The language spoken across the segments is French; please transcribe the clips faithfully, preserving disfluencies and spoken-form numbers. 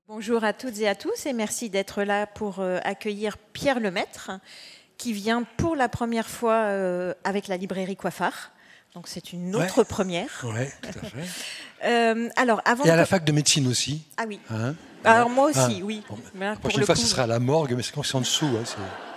Bonjour à toutes et à tous et merci d'être là pour euh, accueillir Pierre Lemaitre qui vient pour la première fois euh, avec la librairie Coiffard. Donc c'est une autre ouais. première. Oui, tout à fait. euh, alors, avant et à de... la fac de médecine aussi. Ah oui. Hein, alors moi aussi, ah. oui. Bon, Là, la pour prochaine le fois, coup, ce sera à la morgue, mais c'est quand c'est en dessous. Hein,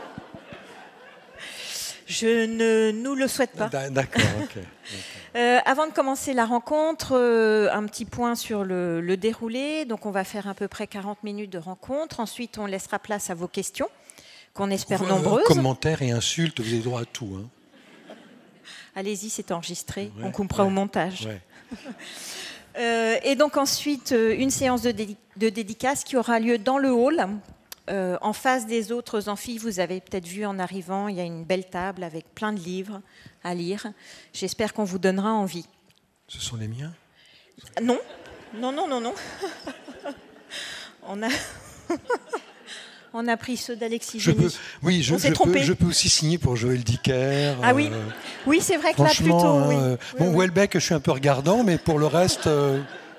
je ne nous le souhaite pas. D'accord, ok. Euh, avant de commencer la rencontre, euh, un petit point sur le, le déroulé. Donc, on va faire à peu près quarante minutes de rencontre. Ensuite, on laissera place à vos questions, qu'on espère Vous, nombreuses. Commentaires et insultes, vous avez droit à tout. Hein. Allez-y, c'est enregistré. Ouais, on coupera ouais, au montage. Ouais. euh, et donc, ensuite, une séance de, dé de dédicace qui aura lieu dans le hall. Euh, en face des autres amphis, vous avez peut-être vu en arrivant, il y a une belle table avec plein de livres à lire. J'espère qu'on vous donnera envie. Ce sont les miens? Non, non, non, non, non. On a, on a pris ceux d'Alexis Génie. Oui, je, on s'est je, trompé. peux, je peux aussi signer pour Joël Dicker. Ah oui, euh, oui, c'est vrai que là plutôt. Franchement, Oui. euh, oui, bon, oui. Houellebecq, je suis un peu regardant, mais pour le reste. Euh...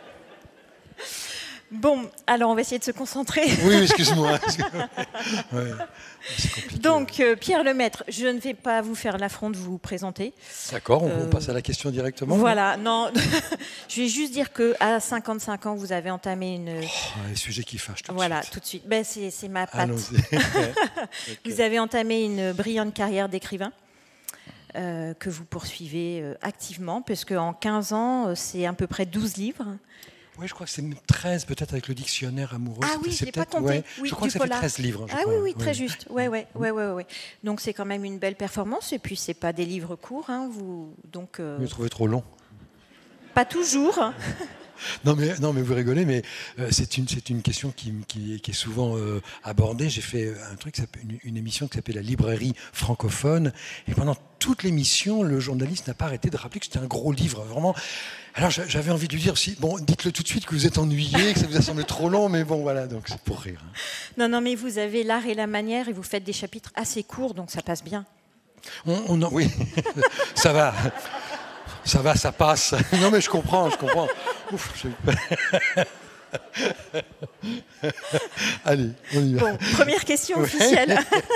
Bon, alors on va essayer de se concentrer. Oui, excuse-moi. Ouais, Donc, euh, Pierre Lemaitre, je ne vais pas vous faire l'affront de vous présenter. D'accord, on, Euh, on passe à la question directement. Voilà, non. Je vais juste dire qu'à cinquante-cinq ans, vous avez entamé une... Oh, les sujets qui fâchent tout voilà, de suite. tout de suite. Ben, c'est ma patte. Allons-y. Okay. Vous avez entamé une brillante carrière d'écrivain euh, que vous poursuivez euh, activement, puisque en quinze ans, euh, c'est à peu près douze livres. Oui, je crois que c'est treize, peut-être avec le dictionnaire amoureux. Ah oui, je n'ai pas compté. Ouais, oui, je crois que ça polar. fait treize livres. Je ah crois. oui, oui, très ouais. juste. Ouais, ouais, ouais, ouais, ouais. Donc c'est quand même une belle performance. Et puis c'est pas des livres courts, hein, vous. Donc. Euh... Vous le trouvez trop long? Pas toujours. Hein. Non mais, non mais vous rigolez, mais euh, c'est une, c'est une question qui, qui, qui est souvent euh, abordée. J'ai fait un truc, une, une émission qui s'appelle La Librairie francophone, et pendant toute l'émission, le journaliste n'a pas arrêté de rappeler que c'était un gros livre, vraiment. Alors j'avais envie de lui dire, si, bon, dites-le tout de suite que vous êtes ennuyé, que ça vous a semblé trop long, mais bon voilà, donc c'est pour rire. Hein. Non, non, mais vous avez l'art et la manière, et vous faites des chapitres assez courts, donc ça passe bien. On, on en, oui, ça va. Ça va, ça passe. Non, mais je comprends, je comprends. Ouf, allez, on y va. Bon, première question officielle.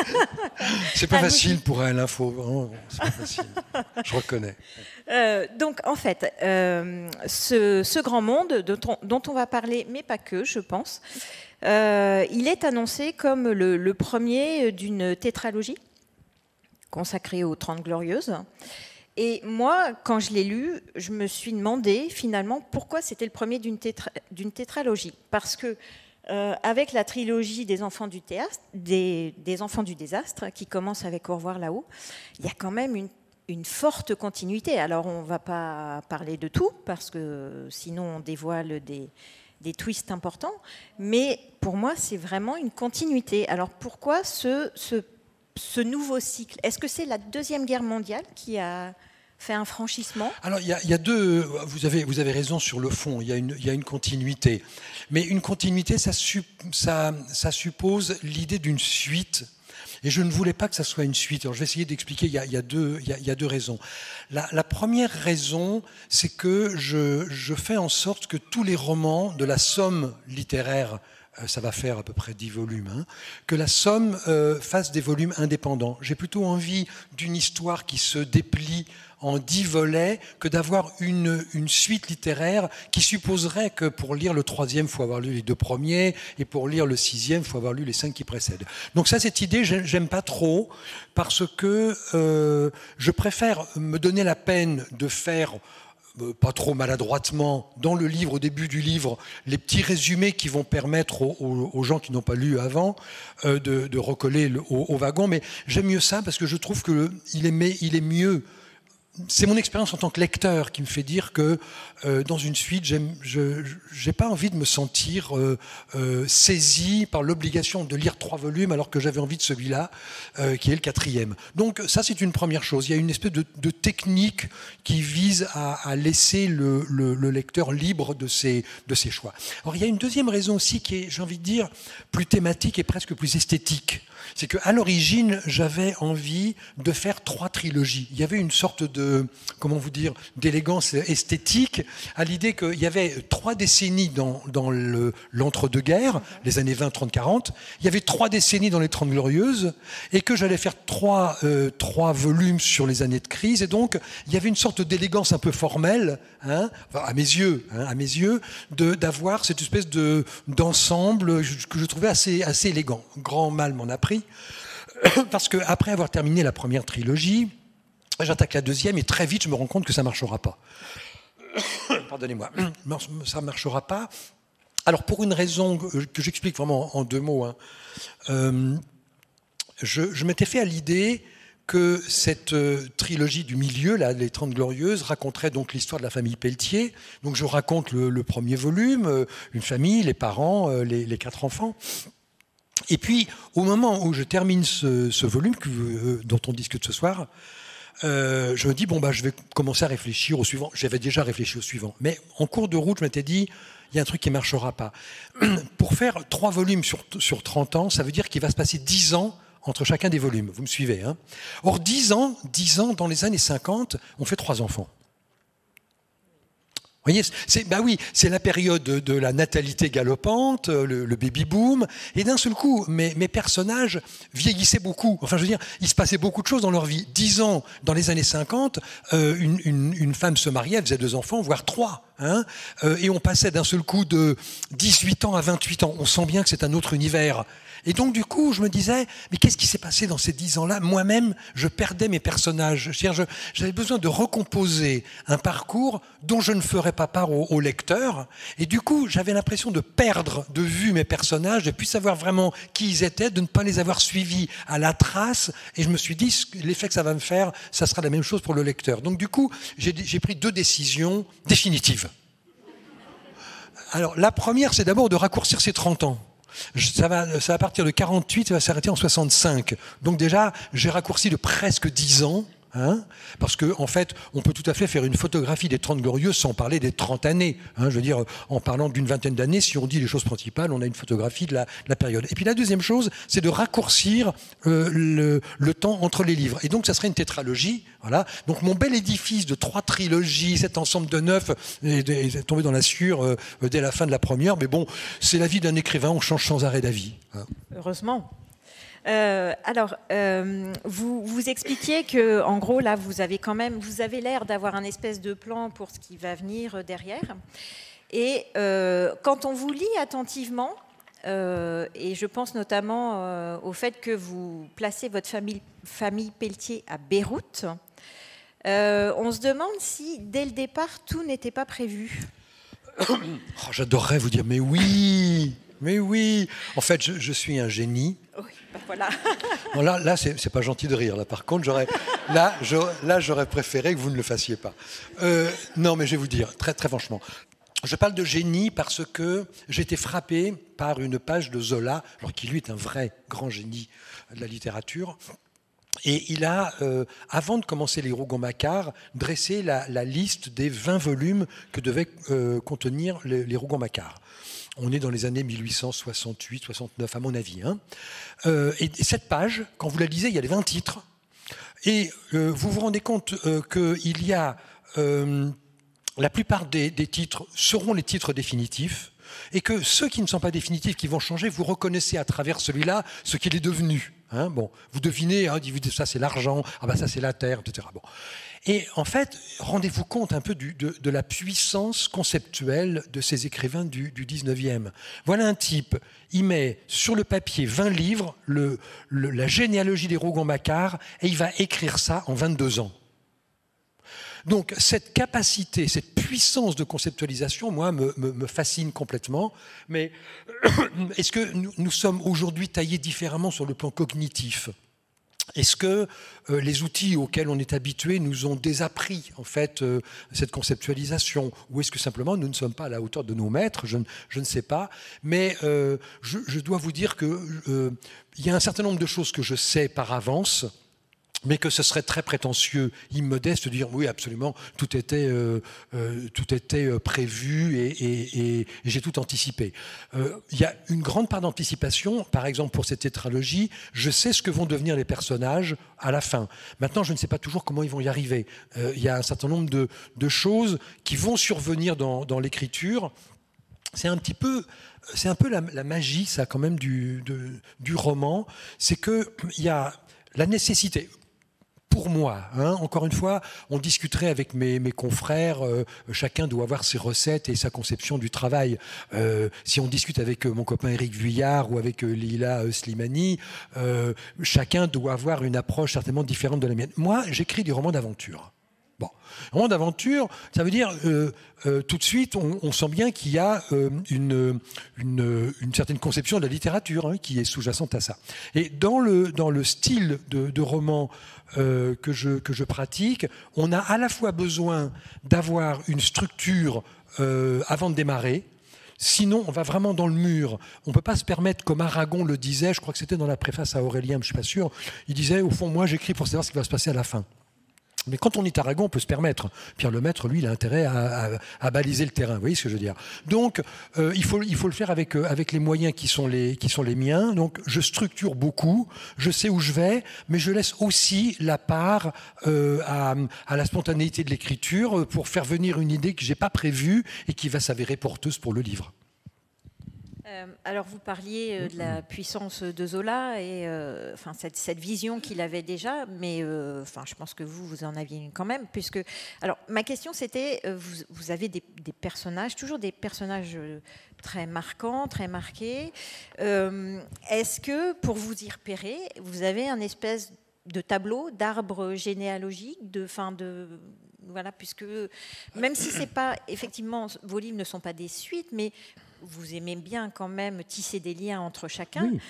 C'est pas facile pour un l'info, vraiment, c'est pas facile. Je reconnais. Euh, donc, en fait, euh, ce, ce grand monde dont on, dont on va parler, mais pas que, je pense, euh, il est annoncé comme le, le premier d'une tétralogie consacrée aux Trente Glorieuses. Et moi, quand je l'ai lu, je me suis demandé finalement pourquoi c'était le premier d'une tétra, d'une tétralogie. Parce que euh, avec la trilogie des enfants du théâtre, des, des enfants du désastre, qui commence avec Au revoir là-haut, il y a quand même une, une forte continuité. Alors on ne va pas parler de tout, parce que sinon on dévoile des, des twists importants. Mais pour moi, c'est vraiment une continuité. Alors pourquoi ce... ce ce nouveau cycle? Est-ce que c'est la Deuxième Guerre mondiale qui a fait un franchissement? Alors, il y, y a deux... Vous avez, vous avez raison sur le fond, il y, y a une continuité. Mais une continuité, ça, ça, ça suppose l'idée d'une suite. Et je ne voulais pas que ça soit une suite. Alors, je vais essayer d'expliquer. Il y a, y a deux, il y a, y a deux raisons. La, la première raison, c'est que je, je fais en sorte que tous les romans de la somme littéraire, ça va faire à peu près dix volumes, hein, que la somme euh, fasse des volumes indépendants. J'ai plutôt envie d'une histoire qui se déplie en dix volets que d'avoir une, une suite littéraire qui supposerait que pour lire le troisième, il faut avoir lu les deux premiers, et pour lire le sixième, il faut avoir lu les cinq qui précèdent. Donc ça, cette idée, j'aime pas trop, parce que euh, je préfère me donner la peine de faire pas trop maladroitement, dans le livre, au début du livre, les petits résumés qui vont permettre aux, aux, aux gens qui n'ont pas lu avant euh, de, de recoller le, au, au wagon. Mais j'aime mieux ça parce que je trouve qu'il est, il est mieux. C'est mon expérience en tant que lecteur qui me fait dire que euh, dans une suite, je n'ai pas envie de me sentir euh, euh, saisi par l'obligation de lire trois volumes alors que j'avais envie de celui-là, euh, qui est le quatrième. Donc ça, c'est une première chose. Il y a une espèce de, de technique qui vise à, à laisser le, le, le lecteur libre de ses, de ses choix. Alors il y a une deuxième raison aussi qui est, j'ai envie de dire, plus thématique et presque plus esthétique. C'est qu'à l'origine, j'avais envie de faire trois trilogies. Il y avait une sorte de de, comment vous dire, d'élégance esthétique à l'idée qu'il y avait trois décennies dans, dans le, l'entre-deux-guerres, les années vingt, trente, quarante, il y avait trois décennies dans les Trente Glorieuses, et que j'allais faire trois, euh, trois volumes sur les années de crise, et donc il y avait une sorte d'élégance un peu formelle, hein, enfin, à mes yeux, hein, à mes yeux, de, d'avoir cette espèce de, d'ensemble que je trouvais assez, assez élégant. Grand mal m'en a pris, parce qu'après avoir terminé la première trilogie, j'attaque la deuxième et très vite je me rends compte que ça ne marchera pas. Pardonnez-moi, ça ne marchera pas. Alors pour une raison que j'explique vraiment en deux mots, hein, euh, je, je m'étais fait à l'idée que cette euh, trilogie du milieu, là, les Trente Glorieuses, raconterait donc l'histoire de la famille Pelletier. Donc je raconte le, le premier volume, euh, une famille, les parents, euh, les, les quatre enfants. Et puis, au moment où je termine ce, ce volume que, euh, dont on discute ce soir, euh, je me dis, bon, bah, je vais commencer à réfléchir au suivant. J'avais déjà réfléchi au suivant. Mais en cours de route, je m'étais dit, il y a un truc qui ne marchera pas. Pour faire trois volumes sur, sur trente ans, ça veut dire qu'il va se passer dix ans entre chacun des volumes. Vous me suivez, hein? Or, dix ans, dix ans, dans les années cinquante, on fait trois enfants. Vous voyez, c'est, bah oui, c'est la période de, de la natalité galopante, le, le baby-boom, et d'un seul coup, mes, mes personnages vieillissaient beaucoup. Enfin, je veux dire, il se passait beaucoup de choses dans leur vie. Dix ans, dans les années cinquante, euh, une, une, une femme se mariait, elle faisait deux enfants, voire trois. Hein, euh, et on passait d'un seul coup de dix-huit ans à vingt-huit ans. On sent bien que c'est un autre univers. Et donc, du coup, je me disais, mais qu'est-ce qui s'est passé dans ces dix ans-là? Moi-même, je perdais mes personnages. C'est-à-dire, je, j'avais besoin de recomposer un parcours dont je ne ferais pas part au, au lecteur. Et du coup, j'avais l'impression de perdre de vue mes personnages, de ne plus savoir vraiment qui ils étaient, de ne pas les avoir suivis à la trace. Et je me suis dit, l'effet que ça va me faire, ça sera la même chose pour le lecteur. Donc, du coup, j'ai, j'ai pris deux décisions définitives. Alors, la première, c'est d'abord de raccourcir ces trente ans. Ça va, ça va partir de quarante-huit, ça va s'arrêter en soixante-cinq. Donc déjà, j'ai raccourci de presque dix ans. Hein, parce qu'en en fait, on peut tout à fait faire une photographie des Trente Glorieuses sans parler des trente années. Hein, je veux dire, en parlant d'une vingtaine d'années, si on dit les choses principales, on a une photographie de la, de la période. Et puis la deuxième chose, c'est de raccourcir euh, le, le temps entre les livres. Et donc, ça serait une tétralogie. Voilà. Donc, mon bel édifice de trois trilogies, cet ensemble de neuf, est, est tombé dans la sueur euh, dès la fin de la première. Mais bon, c'est la vie d'un écrivain, on change sans arrêt d'avis. Hein. Heureusement. Euh, alors, euh, vous, vous expliquiez que, en gros, là, vous avez quand même, vous avez l'air d'avoir un espèce de plan pour ce qui va venir derrière. Et euh, quand on vous lit attentivement, euh, et je pense notamment euh, au fait que vous placez votre famille, famille Pelletier à Beyrouth, euh, on se demande si, dès le départ, tout n'était pas prévu. Oh, j'adorerais vous dire, mais oui, mais oui. En fait, je, je suis un génie. Oui. Voilà. Bon, là, là c'est, c'est pas gentil de rire. Là, par contre, j'aurais, là, j'aurais, là, j'aurais préféré que vous ne le fassiez pas. Euh, non, mais je vais vous dire, très, très franchement. Je parle de génie parce que j'ai été frappé par une page de Zola, alors qui lui est un vrai grand génie de la littérature. Et il a, euh, avant de commencer les Rougon-Macquart, dressé la, la liste des vingt volumes que devaient euh, contenir les, les Rougon-Macquart. On est dans les années mille huit cent soixante-huit soixante-neuf, à mon avis. Hein. Euh, et, et cette page, quand vous la lisez, il y a les vingt titres. Et euh, vous vous rendez compte euh, qu'il y a... Euh, la plupart des, des titres seront les titres définitifs. Et que ceux qui ne sont pas définitifs, qui vont changer, vous reconnaissez à travers celui-là ce qu'il est devenu. Hein, bon, vous devinez, hein, ça c'est l'argent, ah ben ça c'est la terre, et cetera. Bon. Et en fait, rendez-vous compte un peu du, de, de la puissance conceptuelle de ces écrivains du, du dix-neuvième. Voilà un type, il met sur le papier vingt livres, le, le, la généalogie des Rougon-Macquart, et il va écrire ça en vingt-deux ans. Donc cette capacité, cette puissance de conceptualisation, moi, me, me, me fascine complètement. Mais est-ce que nous, nous sommes aujourd'hui taillés différemment sur le plan cognitif ? Est-ce que euh, les outils auxquels on est habitué nous ont désappris en fait euh, cette conceptualisation, ou est-ce que simplement nous ne sommes pas à la hauteur de nos maîtres ? Je, je ne sais pas, mais euh, je, je dois vous dire que euh, il y a un certain nombre de choses que je sais par avance. mais que ce serait très prétentieux, immodeste de dire oui, absolument, tout était, euh, euh, tout était prévu et, et, et, et j'ai tout anticipé. Euh, il y a une grande part d'anticipation, par exemple pour cette tétralogie, je sais ce que vont devenir les personnages à la fin. Maintenant, je ne sais pas toujours comment ils vont y arriver. Euh, il y a un certain nombre de, de choses qui vont survenir dans, dans l'écriture. C'est un petit peu, c'est un peu la, la magie, ça, quand même, du, de, du roman. C'est qu'il y a la nécessité... Pour moi, hein, encore une fois, on discuterait avec mes, mes confrères, euh, chacun doit avoir ses recettes et sa conception du travail. Euh, si on discute avec euh, mon copain Éric Vuillard ou avec euh, Lila euh, Slimani, euh, chacun doit avoir une approche certainement différente de la mienne. Moi, j'écris des romans d'aventure. Bon, un roman d'aventure, ça veut dire euh, euh, tout de suite, on, on sent bien qu'il y a euh, une, une, une certaine conception de la littérature hein, qui est sous-jacente à ça. Et dans le, dans le style de, de roman euh, que, je, que je pratique, on a à la fois besoin d'avoir une structure euh, avant de démarrer. Sinon, on va vraiment dans le mur. On ne peut pas se permettre, comme Aragon le disait, je crois que c'était dans la préface à Aurélien, je ne suis pas sûr, il disait, au fond, moi j'écris pour savoir ce qui va se passer à la fin. Mais quand on est Aragon, on peut se permettre. Pierre Lemaître, lui, il a intérêt à, à, à baliser le terrain. Vous voyez ce que je veux dire? Donc, euh, il, faut, il faut le faire avec, euh, avec les moyens qui sont les, qui sont les miens. Donc, je structure beaucoup, je sais où je vais, mais je laisse aussi la part euh, à, à la spontanéité de l'écriture pour faire venir une idée que je n'ai pas prévue et qui va s'avérer porteuse pour le livre. Euh, alors, vous parliez euh, de la puissance de Zola et euh, enfin, cette, cette vision qu'il avait déjà, mais euh, enfin, je pense que vous, vous en aviez une quand même, puisque... Alors, ma question, c'était, euh, vous, vous avez des, des personnages, toujours des personnages très marquants, très marqués. Euh, Est-ce que, pour vous y repérer, vous avez un espèce de tableau, d'arbre généalogique, de... Fin de voilà, puisque même si c'est pas... Effectivement, vos livres ne sont pas des suites, mais... Vous aimez bien quand même tisser des liens entre chacun. Oui.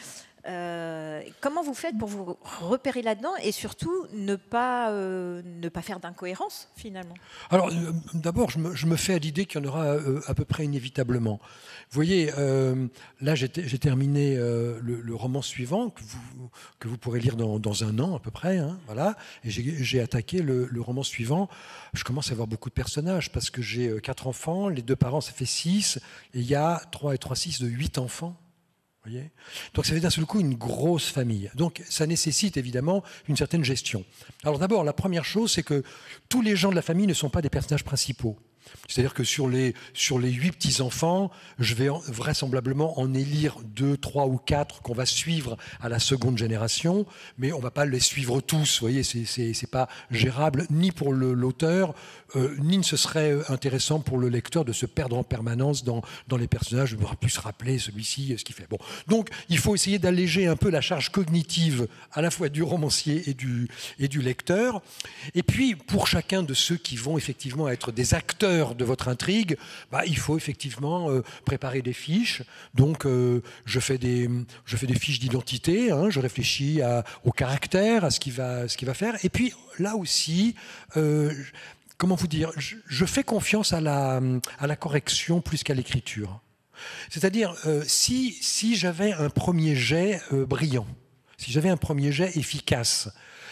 Euh, comment vous faites pour vous repérer là-dedans et surtout ne pas, euh, ne pas faire d'incohérence finalement? Alors euh, d'abord, je me, je me fais à l'idée qu'il y en aura euh, à peu près inévitablement. Vous voyez, euh, là j'ai terminé euh, le, le roman suivant que vous, que vous pourrez lire dans, dans un an à peu près. Hein, voilà, et j'ai attaqué le, le roman suivant. Je commence à avoir beaucoup de personnages parce que j'ai quatre enfants, les deux parents ça fait six, et il y a trois et trois, six de huit enfants. Voyez, donc ça fait d'un seul coup une grosse famille. Donc ça nécessite évidemment une certaine gestion. Alors d'abord, la première chose, c'est que tous les gens de la famille ne sont pas des personnages principaux. C'est-à-dire que sur les, sur les huit petits-enfants, je vais en, vraisemblablement en élire deux, trois ou quatre qu'on va suivre à la seconde génération, mais on ne va pas les suivre tous. Vous voyez, c'est pas gérable ni pour l'auteur, euh, ni ce serait intéressant pour le lecteur de se perdre en permanence dans, dans les personnages. Je me plus se rappeler celui-ci, ce qu'il fait. Bon. Donc, il faut essayer d'alléger un peu la charge cognitive à la fois du romancier et du, et du lecteur. Et puis, pour chacun de ceux qui vont effectivement être des acteurs de votre intrigue, bah, il faut effectivement euh, préparer des fiches. Donc, euh, je, fais des, je fais des fiches d'identité, hein, je réfléchis à, au caractère, à ce qu'il va, ce qu'il va faire. Et puis, là aussi, euh, comment vous dire, je, je fais confiance à la, à la correction plus qu'à l'écriture. C'est-à-dire, euh, si, si j'avais un premier jet euh, brillant, si j'avais un premier jet efficace,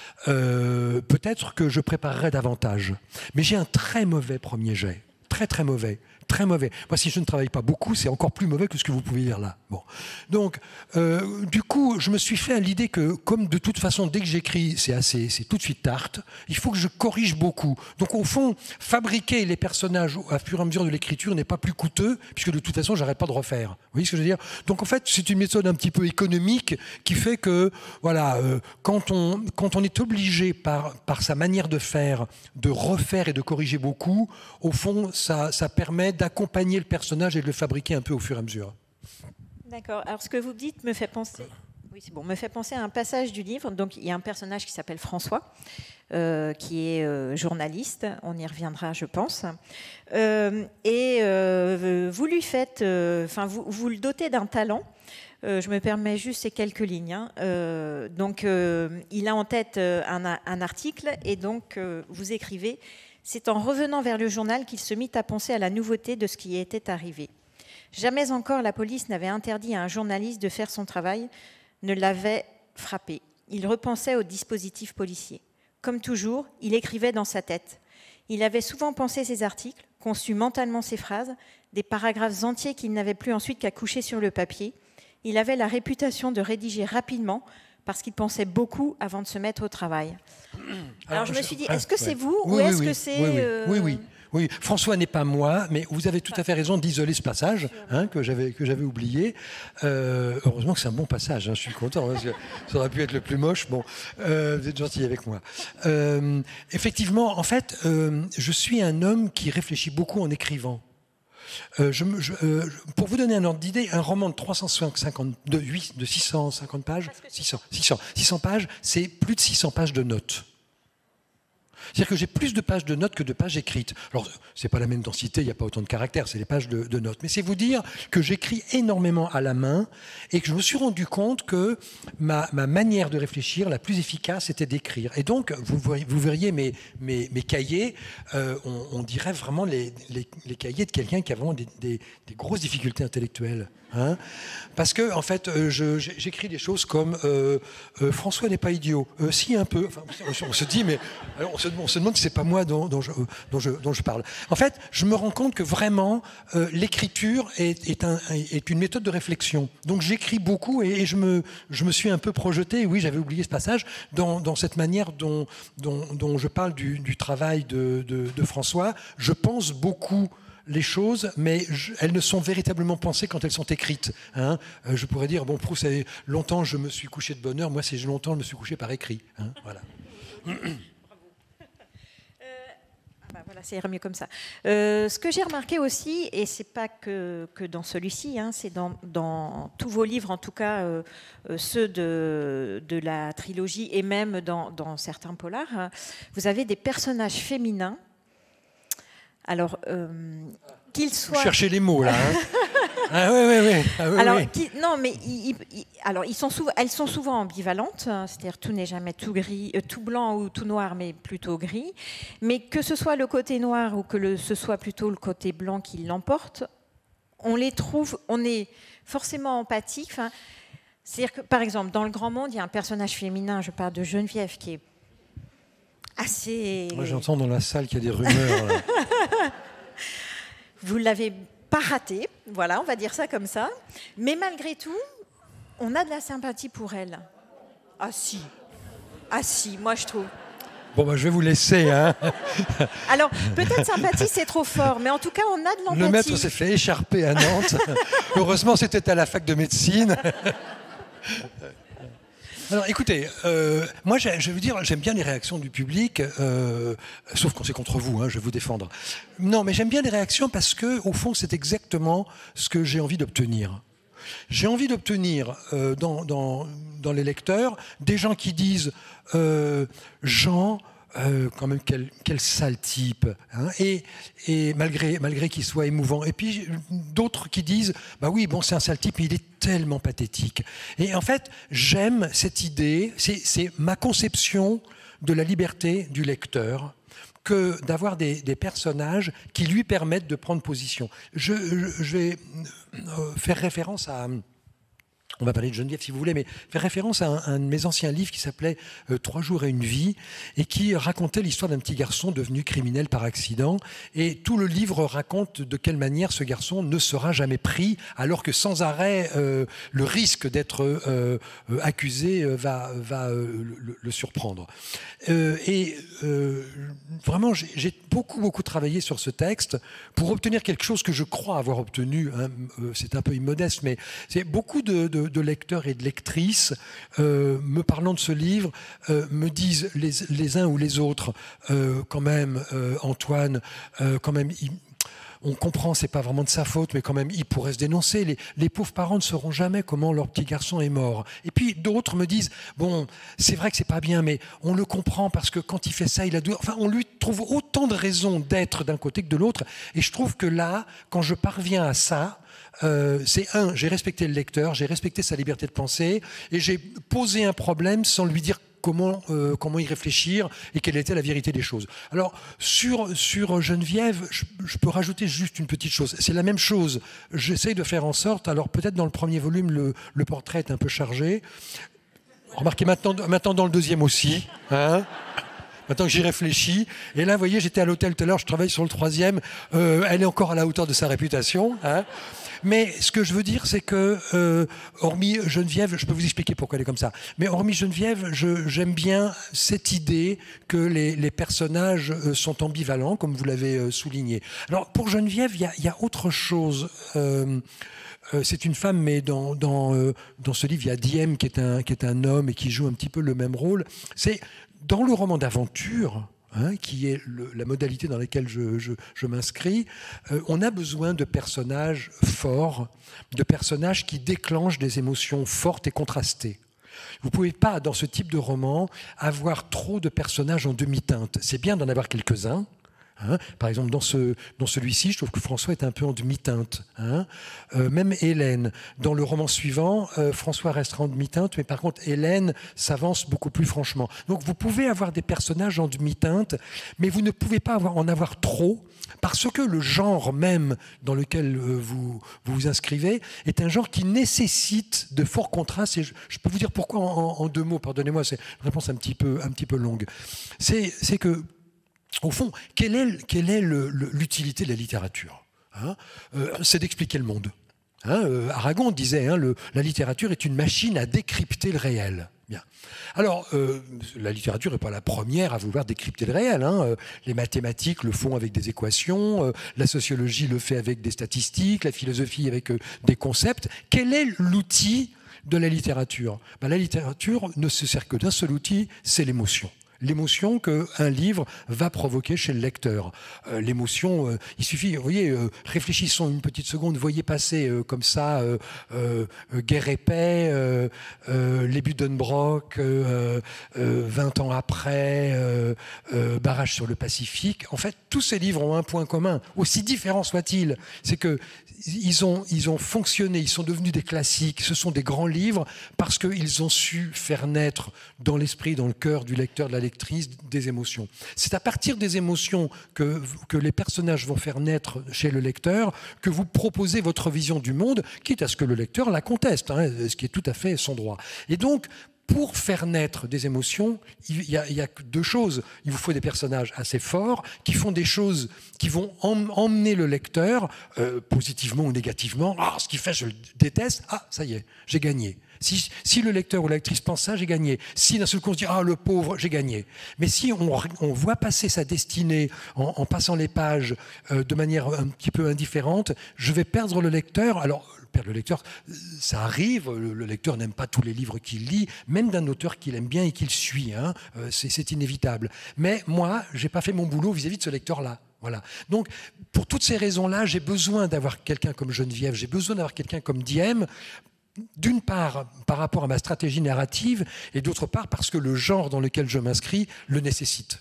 Euh, peut-être que je préparerais davantage. Mais j'ai un très mauvais premier jet. Très, très mauvais. Très mauvais. Moi, si je ne travaille pas beaucoup, c'est encore plus mauvais que ce que vous pouvez lire là. Bon. Donc, euh, du coup, je me suis fait à l'idée que, comme de toute façon, dès que j'écris, c'est assez, c'est tout de suite tarte, il faut que je corrige beaucoup. Donc, au fond, fabriquer les personnages à fur et à mesure de l'écriture n'est pas plus coûteux, puisque de toute façon, j'arrête pas de refaire. Vous voyez ce que je veux dire? Donc, en fait, c'est une méthode un petit peu économique qui fait que, voilà, euh, quand on, quand on est obligé par, par sa manière de faire, de refaire et de corriger beaucoup, au fond, ça, ça permet d'accompagner le personnage et de le fabriquer un peu au fur et à mesure. D'accord. Alors, ce que vous dites me fait penser... Oui, c'est bon. Me fait penser à un passage du livre. Donc, il y a un personnage qui s'appelle François, euh, qui est euh, journaliste. On y reviendra, je pense. Euh, et euh, vous lui faites... Enfin, euh, vous, vous le dotez d'un talent. Euh, je me permets juste ces quelques lignes. Hein. Euh, donc, euh, il a en tête un, un article et donc, euh, vous écrivez... C'est en revenant vers le journal qu'il se mit à penser à la nouveauté de ce qui était arrivé. Jamais encore la police n'avait interdit à un journaliste de faire son travail, ne l'avait frappé. il repensait au dispositif policier. Comme toujours, il écrivait dans sa tête. Il avait souvent pensé ses articles, conçu mentalement ses phrases, des paragraphes entiers qu'il n'avait plus ensuite qu'à coucher sur le papier. Il avait la réputation de rédiger rapidement parce qu'il pensait beaucoup avant de se mettre au travail. Alors, Alors je me suis dit, est-ce que c'est ouais. vous oui, ou est-ce oui, que oui, c'est... Oui, oui, euh... oui, oui. Oui, François n'est pas moi, mais vous avez tout à fait raison d'isoler ce passage hein, que j'avais que j'avais oublié. Euh, heureusement que c'est un bon passage, hein, je suis content, parce que ça aurait pu être le plus moche. Bon, euh, vous êtes gentil avec moi. Euh, effectivement, en fait, euh, je suis un homme qui réfléchit beaucoup en écrivant. Euh, je, je, euh, pour vous donner un ordre d'idée, un roman de trois cent cinquante, de, huit, de six cent cinquante pages, six cents, six cents, six cents pages, c'est plus de six cents pages de notes. C'est-à-dire que j'ai plus de pages de notes que de pages écrites. Alors, c'est pas la même densité, il n'y a pas autant de caractères, c'est les pages de, de notes. Mais c'est vous dire que j'écris énormément à la main et que je me suis rendu compte que ma, ma manière de réfléchir, la plus efficace, c'était d'écrire. Et donc, vous, vous verriez mes, mes, mes cahiers, euh, on, on dirait vraiment les, les, les cahiers de quelqu'un qui a vraiment des, des, des grosses difficultés intellectuelles. Hein, parce que en fait, euh, je, j'écris des choses comme euh, euh, François n'est pas idiot. Euh, si un peu. Enfin, on, on se dit, mais alors on, se, on se demande si c'est pas moi dont, dont, je, dont, je, dont je parle. En fait, je me rends compte que vraiment euh, l'écriture est, est, un, est une méthode de réflexion. Donc j'écris beaucoup et, et je, me, je me suis un peu projeté. Oui, j'avais oublié ce passage dans, dans cette manière dont, dont, dont je parle du, du travail de, de, de François. Je pense beaucoup les choses, mais je, elles ne sont véritablement pensées quand elles sont écrites. Hein. Euh, je pourrais dire, bon, Proust, longtemps je me suis couché de bonne heure, moi c'est longtemps je me suis couché par écrit. Hein. Voilà. Bravo. Euh, bah voilà, ça ira mieux comme ça. Euh, ce que j'ai remarqué aussi, et c'est pas que, que dans celui-ci, hein, c'est dans, dans tous vos livres, en tout cas euh, ceux de, de la trilogie et même dans, dans certains polars, hein, vous avez des personnages féminins. Alors, euh, qu'ils soient... Vous cherchez les mots, là. Hein. Ah oui, oui, oui. Ah, oui, alors, oui. Qui, non, mais ils, ils, alors, ils sont souvent, elles sont souvent ambivalentes, hein, c'est-à-dire tout n'est jamais tout gris, euh, tout blanc ou tout noir, mais plutôt gris. Mais que ce soit le côté noir ou que le, ce soit plutôt le côté blanc qui l'emporte, on les trouve, on est forcément empathique. Enfin, c'est-à-dire que, par exemple, dans Le Grand Monde, il y a un personnage féminin, je parle de Geneviève, qui est assez... Moi, j'entends dans la salle qu'il y a des rumeurs. Là. Vous ne l'avez pas raté, voilà, on va dire ça comme ça. Mais malgré tout, on a de la sympathie pour elle. Ah si, ah si, moi je trouve. Bon, ben, je vais vous laisser. Hein. Alors, peut-être sympathie, c'est trop fort, mais en tout cas, on a de l'empathie. Le maître s'est fait écharper à Nantes. Heureusement, c'était à la fac de médecine. Alors écoutez, euh, moi je vais vous dire, j'aime bien les réactions du public, euh, sauf quand c'est contre vous, hein, je vais vous défendre. Non, mais j'aime bien les réactions parce que, au fond, c'est exactement ce que j'ai envie d'obtenir. J'ai envie d'obtenir euh, dans, dans, dans les lecteurs des gens qui disent euh, Jean, euh, quand même quel, quel sale type, hein, et, et malgré, malgré qu'il soit émouvant. Et puis d'autres qui disent bah oui, bon, c'est un sale type, mais il est tellement pathétique. Et en fait, j'aime cette idée, c'est, c'est ma conception de la liberté du lecteur, que d'avoir des, des personnages qui lui permettent de prendre position. Je, je, je vais faire référence à... On va parler de Geneviève si vous voulez, mais faire référence à un, un de mes anciens livres qui s'appelait euh, « Trois jours et une vie » et qui racontait l'histoire d'un petit garçon devenu criminel par accident. Et tout le livre raconte de quelle manière ce garçon ne sera jamais pris, alors que sans arrêt, euh, le risque d'être euh, euh, accusé euh, va, va euh, le, le surprendre. Euh, et euh, vraiment, j'ai, j'ai beaucoup, beaucoup travaillé sur ce texte pour obtenir quelque chose que je crois avoir obtenu. Hein, euh, c'est un peu immodeste, mais c'est beaucoup de, de de lecteurs et de lectrices, euh, me parlant de ce livre, euh, me disent les, les uns ou les autres, euh, quand même, euh, Antoine, euh, quand même, il, on comprend, c'est pas vraiment de sa faute, mais quand même, il pourrait se dénoncer. Les, les pauvres parents ne sauront jamais comment leur petit garçon est mort. Et puis d'autres me disent, bon, c'est vrai que c'est pas bien, mais on le comprend parce que quand il fait ça, il a deux... Enfin, on lui trouve autant de raisons d'être d'un côté que de l'autre. Et je trouve que là, quand je parviens à ça, Euh, c'est un, j'ai respecté le lecteur, j'ai respecté sa liberté de penser et j'ai posé un problème sans lui dire comment, euh, comment y réfléchir et quelle était la vérité des choses. Alors, sur, sur Geneviève, je, je peux rajouter juste une petite chose. C'est la même chose. J'essaye de faire en sorte, alors peut-être dans le premier volume, le, le portrait est un peu chargé. Remarquez, maintenant, maintenant dans le deuxième aussi. Hein, maintenant que j'y réfléchis. Et là, vous voyez, j'étais à l'hôtel tout à l'heure, je travaille sur le troisième. Euh, elle est encore à la hauteur de sa réputation. Hein. Mais ce que je veux dire, c'est que, euh, hormis Geneviève, je peux vous expliquer pourquoi elle est comme ça, mais hormis Geneviève, je, j'aime bien cette idée que les, les personnages sont ambivalents, comme vous l'avez euh, souligné. Alors, pour Geneviève, il y a, y a autre chose. Euh, euh, c'est une femme, mais dans, dans, euh, dans ce livre, il y a Diem, qui est, un, qui est un homme et qui joue un petit peu le même rôle. C'est dans le roman d'aventure, Hein, qui est le, la modalité dans laquelle je, je, je m'inscris, euh, on a besoin de personnages forts, de personnages qui déclenchent des émotions fortes et contrastées. Vous ne pouvez pas, dans ce type de roman, avoir trop de personnages en demi-teinte. C'est bien d'en avoir quelques-uns. Hein, par exemple, dans, ce, dans celui-ci, je trouve que François est un peu en demi-teinte. Hein. Euh, même Hélène, dans le roman suivant, euh, François restera en demi-teinte, mais par contre, Hélène s'avance beaucoup plus franchement. Donc, vous pouvez avoir des personnages en demi-teinte, mais vous ne pouvez pas avoir, en avoir trop, parce que le genre même dans lequel euh, vous, vous vous inscrivez est un genre qui nécessite de forts contrastes. Et je, je peux vous dire pourquoi en, en, en deux mots, pardonnez-moi, c'est une réponse un petit peu, un petit peu longue. C'est, c'est que au fond, quelle est, quelle est le, le, l'utilité de la littérature, hein euh, c'est d'expliquer le monde. Hein, euh, Aragon disait hein, le, la littérature est une machine à décrypter le réel. Bien. Alors, euh, la littérature n'est pas la première à vouloir décrypter le réel. Hein. Les mathématiques le font avec des équations, euh, la sociologie le fait avec des statistiques, la philosophie avec euh, des concepts. Quel est l'outil de la littérature ? Ben, la littérature ne se sert que d'un seul outil, c'est l'émotion. L'émotion qu'un livre va provoquer chez le lecteur. Euh, l'émotion, euh, il suffit, vous voyez, euh, réfléchissons une petite seconde, voyez passer euh, comme ça euh, euh, Guerre et paix, euh, euh, Les Buddenbrook, euh, euh, vingt ans après, euh, euh, Barrage sur le Pacifique. En fait, tous ces livres ont un point commun, aussi différents soient-ils. C'est que ils ont, ils ont fonctionné, ils sont devenus des classiques, ce sont des grands livres parce qu'ils ont su faire naître dans l'esprit, dans le cœur du lecteur, de la lectrice, des émotions. C'est à partir des émotions que, que les personnages vont faire naître chez le lecteur que vous proposez votre vision du monde, quitte à ce que le lecteur la conteste, hein, ce qui est tout à fait son droit. Et donc, pour faire naître des émotions, il y a, il y a deux choses. Il vous faut des personnages assez forts qui font des choses qui vont emmener le lecteur, euh, positivement ou négativement. Ah, ce qu'il fait, je le déteste. Ah, ça y est, j'ai gagné. Si, si le lecteur ou la lectrice pense ça, j'ai gagné. Si d'un seul coup on se dit « Ah, le pauvre, j'ai gagné ». Mais si on, on voit passer sa destinée en, en passant les pages euh, de manière un petit peu indifférente, je vais perdre le lecteur. Alors, perdre le lecteur, ça arrive. Le, le lecteur n'aime pas tous les livres qu'il lit, même d'un auteur qu'il aime bien et qu'il suit. Hein, euh, c'est, c'est inévitable. Mais moi, je n'ai pas fait mon boulot vis-à-vis de ce lecteur-là. Voilà. Donc, pour toutes ces raisons-là, j'ai besoin d'avoir quelqu'un comme Geneviève, j'ai besoin d'avoir quelqu'un comme Diem, d'une part par rapport à ma stratégie narrative et d'autre part parce que le genre dans lequel je m'inscris le nécessite.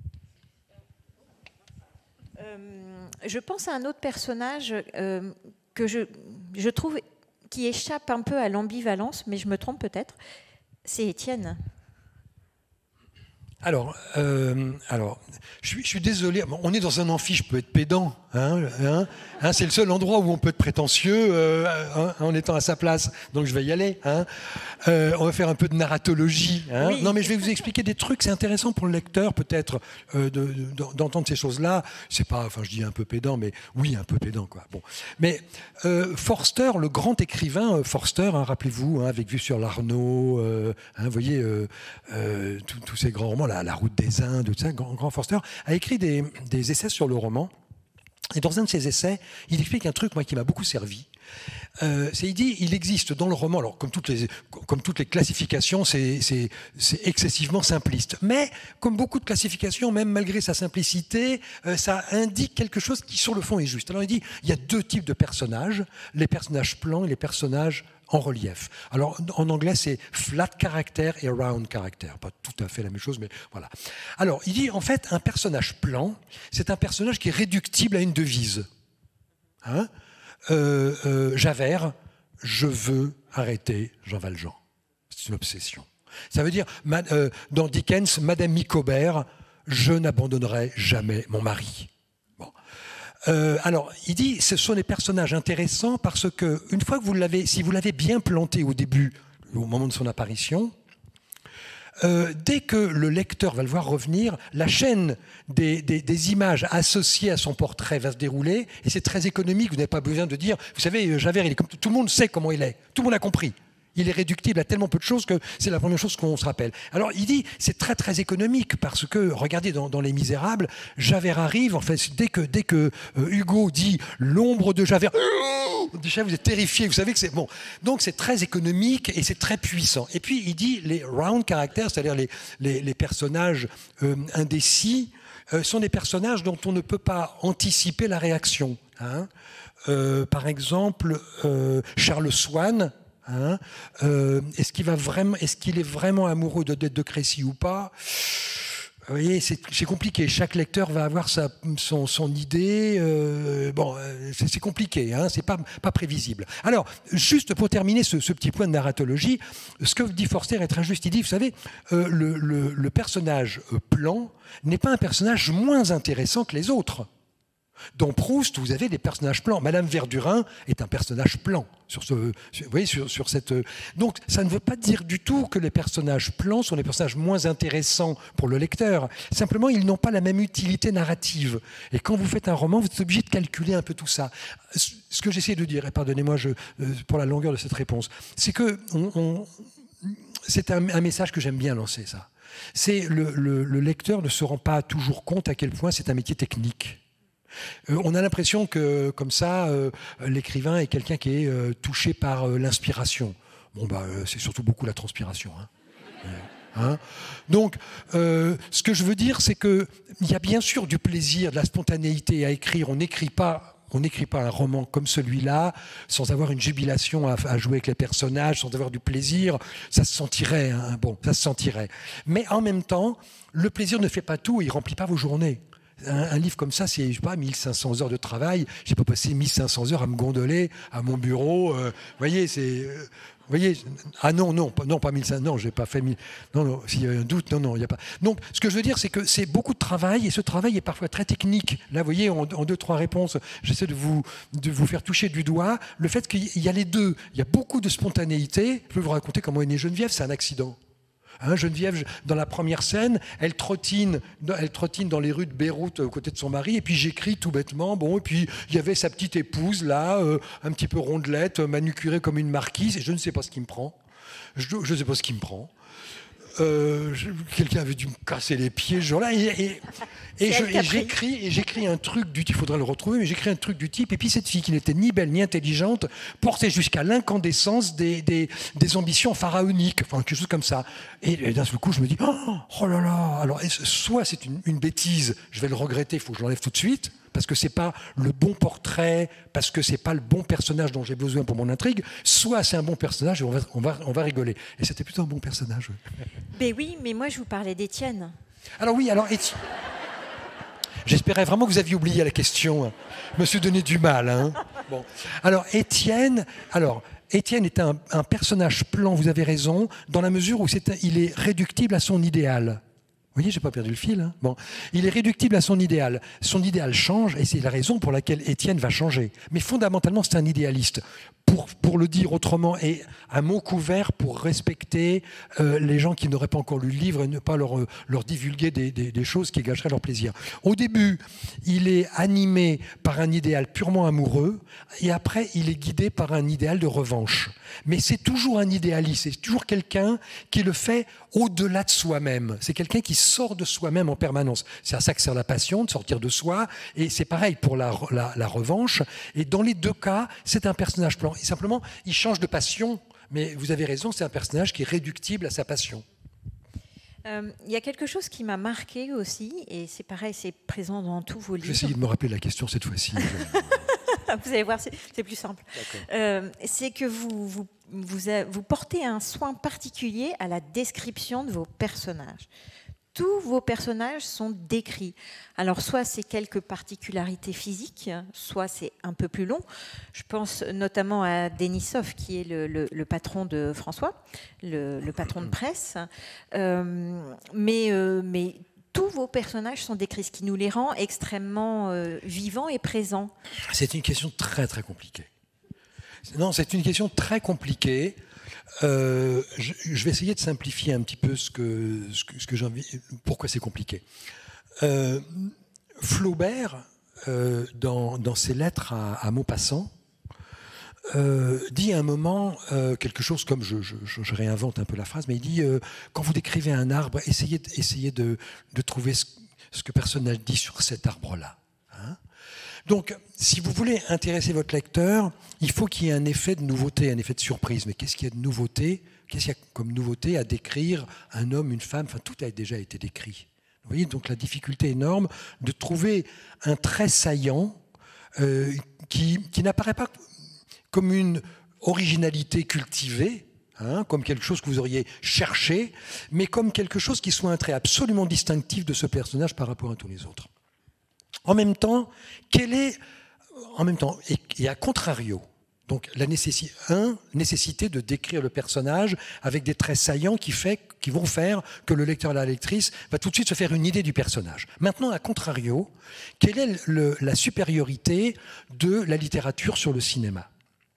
Euh, je pense à un autre personnage euh, que je, je trouve qui échappe un peu à l'ambivalence, mais je me trompe peut-être, c'est Étienne. Alors, euh, alors je, suis, je suis désolé, on est dans un amphi, je peux être pédant, hein, hein, hein, c'est le seul endroit où on peut être prétentieux euh, hein, en étant à sa place, donc je vais y aller. Hein. Euh, on va faire un peu de narratologie. Hein. Oui. Non, mais je vais vous expliquer des trucs, c'est intéressant pour le lecteur peut-être euh, de, de, d'entendre ces choses-là. C'est pas, enfin je dis un peu pédant, mais oui, un peu pédant quoi. Bon, mais euh, Forster, le grand écrivain euh, Forster, hein, rappelez-vous, hein, avec Vue sur l'Arnaud, euh, hein, vous voyez euh, euh, tous ces grands romans. La, la route des Indes, tout ça, grand, grand Forster, a écrit des, des essais sur le roman. Et dans un de ses essais, il explique un truc moi, qui m'a beaucoup servi. Euh, c'est, il dit il existe dans le roman, alors comme toutes les, comme toutes les classifications, c'est, c'est, c'est excessivement simpliste. Mais comme beaucoup de classifications, même malgré sa simplicité, euh, ça indique quelque chose qui sur le fond est juste. Alors il dit il y a deux types de personnages, les personnages plans et les personnages en relief. Alors, en anglais, c'est flat character et round character. Pas tout à fait la même chose, mais voilà. Alors, il dit, en fait, un personnage plan, c'est un personnage qui est réductible à une devise. Hein euh, euh, Javert, je veux arrêter Jean Valjean. C'est une obsession. Ça veut dire, euh, dans Dickens, Madame Micawber, je n'abandonnerai jamais mon mari. Bon. Euh, alors, il dit, ce sont des personnages intéressants parce que une fois que vous l'avez, si vous l'avez bien planté au début, au moment de son apparition, euh, dès que le lecteur va le voir revenir, la chaîne des, des, des images associées à son portrait va se dérouler, et c'est très économique, vous n'avez pas besoin de dire, vous savez, Javert, il est comme, tout le monde sait comment il est, tout le monde a compris. Il est réductible à tellement peu de choses que c'est la première chose qu'on se rappelle. Alors il dit, c'est très très économique parce que, regardez dans, dans Les Misérables, Javert arrive, en fait, dès que, dès que euh, Hugo dit l'ombre de Javert, déjà vous êtes terrifié, vous savez que c'est bon. Donc c'est très économique et c'est très puissant. Et puis il dit les round characters, c'est-à-dire les, les, les personnages euh, indécis, euh, sont des personnages dont on ne peut pas anticiper la réaction. Hein. Euh, par exemple, euh, Charles Swann. Hein, euh, est-ce qu'il va vraiment, est-ce qu'il est vraiment amoureux d'Odette de Crécy ou pas? Vous voyez, c'est, c'est compliqué. Chaque lecteur va avoir sa, son, son idée. Euh, bon, c'est, c'est compliqué. Hein, c'est pas, pas prévisible. Alors, juste pour terminer ce, ce petit point de narratologie, ce que dit Forster est très juste. Il dit, vous savez, euh, le, le, le personnage Plan n'est pas un personnage moins intéressant que les autres. Dans Proust, vous avez des personnages plans. Madame Verdurin est un personnage plan. Sur ce, sur, vous voyez, sur, sur cette... Donc, ça ne veut pas dire du tout que les personnages plans sont des personnages moins intéressants pour le lecteur. Simplement, ils n'ont pas la même utilité narrative. Et quand vous faites un roman, vous êtes obligé de calculer un peu tout ça. Ce que j'essaie de dire, et pardonnez-moi je, pour la longueur de cette réponse, c'est que on, on, c'est un, un message que j'aime bien lancer, ça. C'est le, le, le lecteur ne se rend pas toujours compte à quel point c'est un métier technique. Euh, on a l'impression que, comme ça, euh, l'écrivain est quelqu'un qui est euh, touché par euh, l'inspiration. Bon, bah, euh, c'est surtout beaucoup la transpiration. Hein. Hein Donc, euh, ce que je veux dire, c'est qu'il y a bien sûr du plaisir, de la spontanéité à écrire. On n'écrit pas... On n'écrit pas un roman comme celui-là sans avoir une jubilation à, à jouer avec les personnages, sans avoir du plaisir. Ça se sentirait, hein, bon, ça se sentirait. Mais en même temps, le plaisir ne fait pas tout, il ne remplit pas vos journées. Un, un livre comme ça, c'est, je sais pas, mille cinq cents heures de travail. J'ai pas passé mille cinq cents heures à me gondoler à mon bureau. Euh, vous voyez, c'est... Euh, Vous voyez, ah non, non, non, pas mille cinq cents, non, j'ai pas fait mille. Non, non, s'il y a un doute, non, non, il n'y a pas. Donc, ce que je veux dire, c'est que c'est beaucoup de travail et ce travail est parfois très technique. Là, vous voyez, en, en deux, trois réponses, j'essaie de vous, de vous faire toucher du doigt le fait qu'il y a les deux. Il y a beaucoup de spontanéité. Je peux vous raconter comment est née Geneviève, c'est un accident. Hein, Geneviève, dans la première scène, elle trottine, elle trottine dans les rues de Beyrouth aux côtés de son mari, et puis j'écris tout bêtement, bon, et puis il y avait sa petite épouse là, euh, un petit peu rondelette, manucurée comme une marquise, et je ne sais pas ce qui me prend. Je ne sais pas ce qui me prend. Euh, je, quelqu'un avait dû me casser les pieds ce jour-là, et, et, et, je, et j'écris, et j'écris un truc du type, il faudrait le retrouver, mais j'écris un truc du type, et puis cette fille qui n'était ni belle ni intelligente portait jusqu'à l'incandescence des, des, des ambitions pharaoniques, enfin quelque chose comme ça. Et, et d'un seul coup, je me dis, oh, oh là là, alors soit c'est une, une bêtise, je vais le regretter, il faut que je l'enlève tout de suite, parce que c'est pas le bon portrait, parce que c'est pas le bon personnage dont j'ai besoin pour mon intrigue, soit c'est un bon personnage et on va, on va, on va rigoler. Et c'était plutôt un bon personnage. Oui. Mais oui, mais moi je vous parlais d'Étienne. Alors oui, alors Étienne... J'espérais vraiment que vous aviez oublié la question. Je me suis donné du mal. Hein. Bon. Alors Étienne... Alors, Étienne est un, un personnage plan, vous avez raison, dans la mesure où c'est, il est réductible à son idéal. Vous voyez, j'ai pas perdu le fil. Hein. Bon, il est réductible à son idéal. Son idéal change, et c'est la raison pour laquelle Étienne va changer. Mais fondamentalement, c'est un idéaliste. Pour, pour le dire autrement, et un mot couvert pour respecter euh, les gens qui n'auraient pas encore lu le livre et ne pas leur, leur divulguer des, des, des choses qui gâcheraient leur plaisir. Au début, il est animé par un idéal purement amoureux, et après, il est guidé par un idéal de revanche. Mais c'est toujours un idéaliste, c'est toujours quelqu'un qui le fait au-delà de soi-même. C'est quelqu'un qui sort de soi-même en permanence. C'est à ça que sert la passion, de sortir de soi, et c'est pareil pour la, la, la revanche. Et dans les deux cas, c'est un personnage plan. Et simplement, il change de passion, mais vous avez raison, c'est un personnage qui est réductible à sa passion. Euh, il y a quelque chose qui m'a marqué aussi, et c'est pareil, c'est présent dans tous vos livres. Je vais essayer de me rappeler la question cette fois-ci. Vous allez voir, c'est, c'est plus simple. Euh, c'est que vous, vous, vous, a, vous portez un soin particulier à la description de vos personnages. Tous vos personnages sont décrits. Alors, soit c'est quelques particularités physiques, soit c'est un peu plus long. Je pense notamment à Denisov, qui est le, le, le patron de François, le, le patron de presse. Euh, mais, euh, mais tous vos personnages sont décrits, ce qui nous les rend extrêmement euh, vivants et présents. C'est une question très, très compliquée. Non, c'est une question très compliquée. Euh, je, je vais essayer de simplifier un petit peu ce que, ce que, ce que j'ai envie, pourquoi c'est compliqué. Euh, Flaubert, euh, dans, dans ses lettres à, à Maupassant, euh, dit à un moment euh, quelque chose comme, je, je, je réinvente un peu la phrase, mais il dit euh, quand vous décrivez un arbre, essayez, essayez de, de trouver ce, ce que personne n'a dit sur cet arbre-là. Hein. Donc, si vous voulez intéresser votre lecteur, il faut qu'il y ait un effet de nouveauté, un effet de surprise. Mais qu'est-ce qu'il y a de nouveauté? Qu'est-ce qu'il y a comme nouveauté à décrire un homme, une femme? Enfin, tout a déjà été décrit. Vous voyez, donc la difficulté énorme de trouver un trait saillant euh, qui, qui n'apparaît pas comme une originalité cultivée, hein, comme quelque chose que vous auriez cherché, mais comme quelque chose qui soit un trait absolument distinctif de ce personnage par rapport à tous les autres. En même temps, quelle est, en même temps, et, et à contrario, donc la nécessité, un, nécessité de décrire le personnage avec des traits saillants qui, fait, qui vont faire que le lecteur et la lectrice va tout de suite se faire une idée du personnage. Maintenant, à contrario, quelle est le, la supériorité de la littérature sur le cinéma?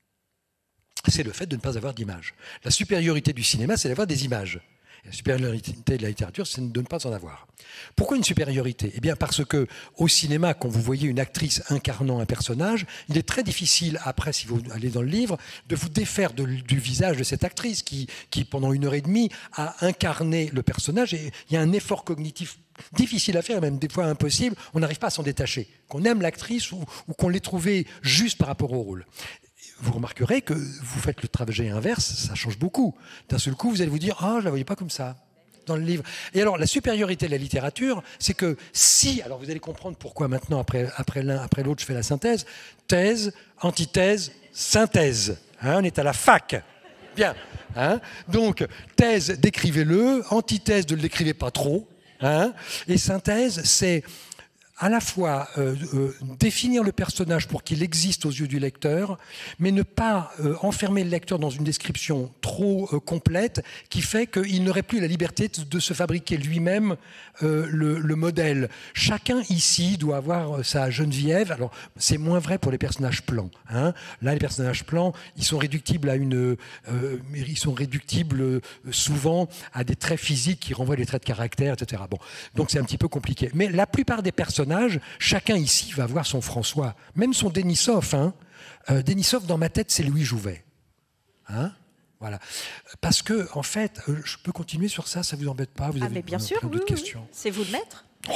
C'est le fait de ne pas avoir d'images. La supériorité du cinéma, c'est d'avoir des images. La supériorité de la littérature, c'est de ne pas en avoir. Pourquoi une supériorité? Eh bien parce que au cinéma, quand vous voyez une actrice incarnant un personnage, il est très difficile, après, si vous allez dans le livre, de vous défaire de, du visage de cette actrice qui, qui, pendant une heure et demie, a incarné le personnage. Et il y a un effort cognitif difficile à faire, même des fois impossible. On n'arrive pas à s'en détacher. Qu'on aime l'actrice ou, ou qu'on l'ait trouvée juste par rapport au rôle. Vous remarquerez que vous faites le trajet inverse, ça change beaucoup. D'un seul coup, vous allez vous dire « Ah, je ne la voyais pas comme ça » dans le livre. Et alors, la supériorité de la littérature, c'est que si... Alors, vous allez comprendre pourquoi maintenant, après, après l'un, après l'autre, je fais la synthèse. Thèse, antithèse, synthèse. Hein, on est à la fac. Bien. Hein, donc, thèse, décrivez-le. Antithèse, ne le décrivez pas trop. Hein, et synthèse, c'est... à la fois euh, euh, définir le personnage pour qu'il existe aux yeux du lecteur, mais ne pas euh, enfermer le lecteur dans une description trop euh, complète qui fait qu'il n'aurait plus la liberté de, de se fabriquer lui-même euh, le, le modèle. Chacun ici doit avoir sa Geneviève. Alors, c'est moins vrai pour les personnages plans. Hein. Là, les personnages plans, ils sont réductibles à une, euh, ils sont réductibles euh, souvent à des traits physiques qui renvoient des traits de caractère, et cetera. Bon, donc c'est un petit peu compliqué. Mais la plupart des personnages, chacun ici va voir son François, même son Denisov. Hein. Euh, Denisov, dans ma tête, c'est Louis Jouvet. Hein, voilà. Parce que, en fait, euh, je peux continuer sur ça, ça ne vous embête pas? Vous ah, avez mais bien euh, sûr, plein oui, d'autres oui. questions. C'est vous le maître. Oh,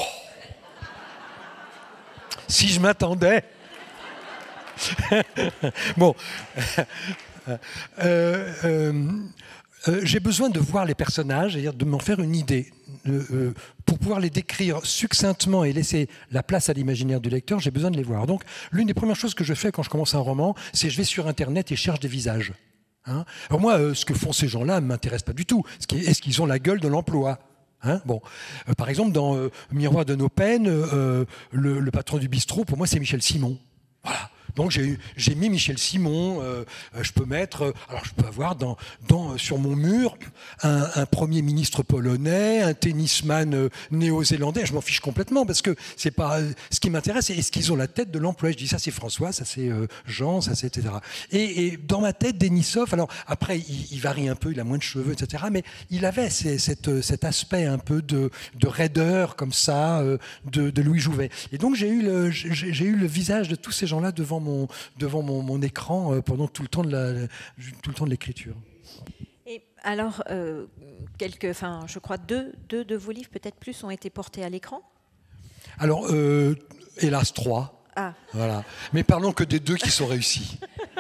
si je m'attendais. Bon. euh, euh, euh, j'ai besoin de voir les personnages, c'est-à-dire de m'en faire une idée. Euh, euh, pour pouvoir les décrire succinctement et laisser la place à l'imaginaire du lecteur, j'ai besoin de les voir. Donc, l'une des premières choses que je fais quand je commence un roman, c'est je vais sur Internet et je cherche des visages. Hein. Alors moi, euh, ce que font ces gens-là ne m'intéresse pas du tout. Est-ce qu'ils ont la gueule de l'emploi? Hein, bon. euh, Par exemple, dans euh, Miroir de nos peines, euh, le, le patron du bistrot, pour moi, c'est Michel Simon. Voilà. Donc j'ai, j'ai mis Michel Simon, euh, je peux mettre, alors je peux avoir dans, dans, sur mon mur un, un premier ministre polonais, un tennisman euh, néo-zélandais, je m'en fiche complètement parce que c'est pas, ce qui m'intéresse, c'est est-ce qu'ils ont la tête de l'emploi. Je dis ça c'est François, ça c'est euh, Jean, ça c'est et cetera. Et, et dans ma tête, Denisov, alors après il, il varie un peu, il a moins de cheveux, et cetera. Mais il avait ces, cette, cet aspect un peu de, de raideur comme ça, euh, de, de Louis Jouvet. Et donc j'ai eu, le, j'ai, j'ai eu le visage de tous ces gens-là devant Mon, devant mon, mon écran euh, pendant tout le temps de, la, tout le temps de l'écriture. Et alors, euh, quelques, enfin, je crois deux, deux de vos livres, peut-être plus, ont été portés à l'écran. Alors, euh, hélas, trois. Ah. Voilà. Mais parlons que des deux qui sont réussis.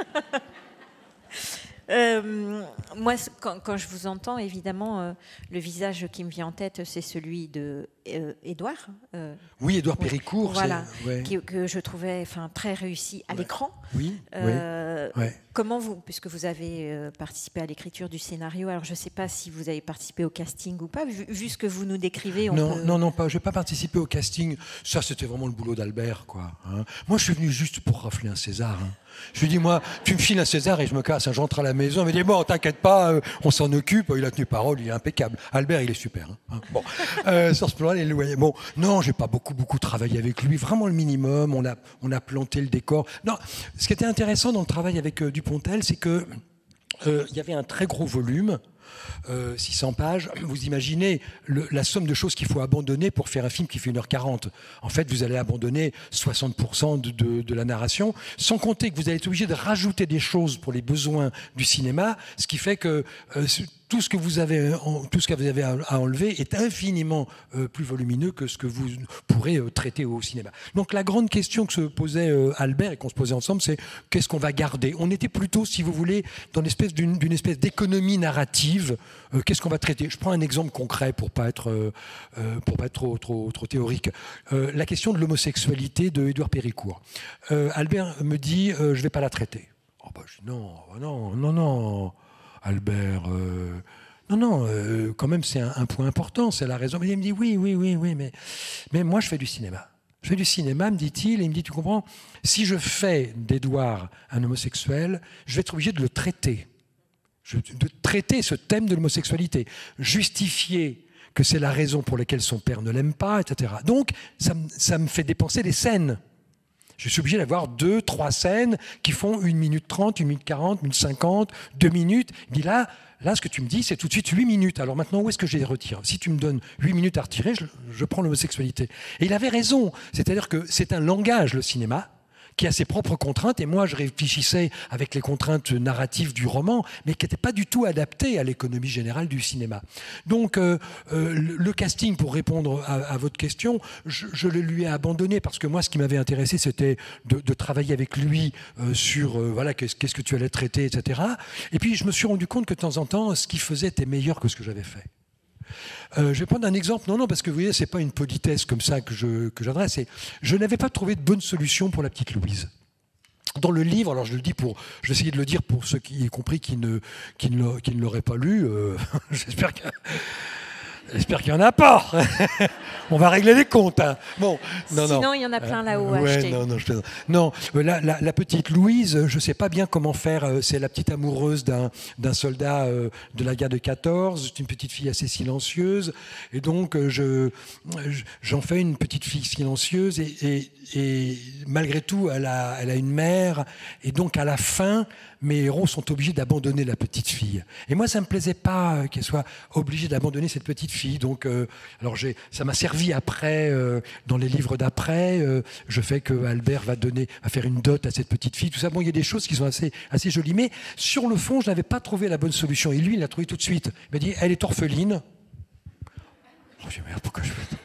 Euh, moi, quand, quand je vous entends, évidemment, euh, le visage qui me vient en tête, c'est celui de euh, Édouard. Euh, oui, Édouard Péricourt. Voilà, ouais. qui, que je trouvais, enfin, très réussi à ouais. l'écran. Oui. Euh, oui. Ouais. Comment vous, puisque vous avez euh, participé à l'écriture du scénario, alors je ne sais pas si vous avez participé au casting ou pas, vu, vu ce que vous nous décrivez. On non, peut... non, non, pas. Je n'ai pas participé au casting. Ça, c'était vraiment le boulot d'Albert, quoi. Hein. Moi, je suis venu juste pour rafler un César. Hein. Je lui dis, moi, tu me files un César et je me casse. Je rentre à la maison. Il me dit, bon, t'inquiète pas, euh, on s'en occupe. Il a tenu parole, il est impeccable. Albert, il est super. Hein. Bon, euh, sur ce plan-là, il est bon. Non, j'ai pas beaucoup, beaucoup travaillé avec lui. Vraiment le minimum. On a, on a planté le décor. Non, ce qui était intéressant dans le travail avec euh, Dupontel, c'est que euh, il y avait un très gros volume. Euh, six cents pages, vous imaginez le, la somme de choses qu'il faut abandonner pour faire un film qui fait une heure quarante. En fait, vous allez abandonner soixante pour cent de, de, de la narration, sans compter que vous allez être obligé de rajouter des choses pour les besoins du cinéma, ce qui fait que euh, tout ce que vous avez, tout ce que vous avez à enlever est infiniment euh, plus volumineux que ce que vous pourrez euh, traiter au cinéma. Donc la grande question que se posait euh, Albert et qu'on se posait ensemble, c'est qu'est-ce qu'on va garder? On était plutôt, si vous voulez, dans l'espèce d'une, d'une espèce d'économie narrative. Euh, qu'est-ce qu'on va traiter? Je prends un exemple concret pour pas être, euh, pour pas être trop, trop, trop théorique. Euh, la question de l'homosexualité de Édouard Péricourt. Euh, Albert me dit, euh, je vais pas la traiter. Oh bah, je dis non, non, non, non. Albert, euh, non, non, euh, quand même, c'est un, un point important, c'est la raison. Mais il me dit, oui, oui, oui, oui, mais, mais moi, je fais du cinéma. Je fais du cinéma, me dit-il, et il me dit, tu comprends, si je fais d'Édouard un homosexuel, je vais être obligé de le traiter, je, de traiter ce thème de l'homosexualité, justifier que c'est la raison pour laquelle son père ne l'aime pas, et cetera. Donc, ça, ça me fait dépenser des scènes. Je suis obligé d'avoir deux, trois scènes qui font une minute trente, une minute quarante, une minute cinquante, deux minutes. Il dit là, là, ce que tu me dis, c'est tout de suite huit minutes. Alors maintenant, où est-ce que je les retire? Si tu me donnes huit minutes à retirer, je, je prends l'homosexualité. Et il avait raison. C'est-à-dire que c'est un langage, le cinéma, qui a ses propres contraintes, et moi je réfléchissais avec les contraintes narratives du roman, mais qui n'étaient pas du tout adaptées à l'économie générale du cinéma. Donc euh, euh, le, le casting, pour répondre à, à votre question, je, je le lui ai abandonné, parce que moi ce qui m'avait intéressé, c'était de, de travailler avec lui euh, sur euh, voilà, qu'est-ce, qu'est-ce que tu allais traiter, et cetera. Et puis je me suis rendu compte que de temps en temps, ce qu'il faisait était meilleur que ce que j'avais fait. Euh, je vais prendre un exemple. Non, non, parce que vous voyez, c'est pas une politesse comme ça que, je, que j'adresse. Et je n'avais pas trouvé de bonne solution pour la petite Louise. Dans le livre, alors je le dis pour, je vais essayer de le dire pour ceux qui, y compris qui ne, qui ne, qui ne l'auraient pas lu. Euh, j'espère que. J'espère qu'il n'y en a pas. On va régler les comptes. Hein. Bon, non, Sinon, non. il y en a plein là-haut euh, à ouais, acheter. Non, non, je plaisante. Non, la, la, la petite Louise, je ne sais pas bien comment faire. C'est la petite amoureuse d'un, d'un soldat euh, de la guerre de quatorze. C'est une petite fille assez silencieuse. Et donc, je, j'en fais une petite fille silencieuse. Et, et, et malgré tout, elle a, elle a une mère. Et donc, à la fin, mes héros sont obligés d'abandonner la petite fille. Et moi, ça ne me plaisait pas qu'elle soit obligée d'abandonner cette petite fille. Donc, euh, alors j'ai, ça m'a servi après, euh, dans les livres d'après. Euh, je fais que Albert va donner, va faire une dot à cette petite fille. Tout ça, bon, il y a des choses qui sont assez, assez jolies. Mais sur le fond, je n'avais pas trouvé la bonne solution. Et lui, il l'a trouvé tout de suite. Il m'a dit, elle est orpheline. Oh, j'ai dit, merde, pourquoi je fais...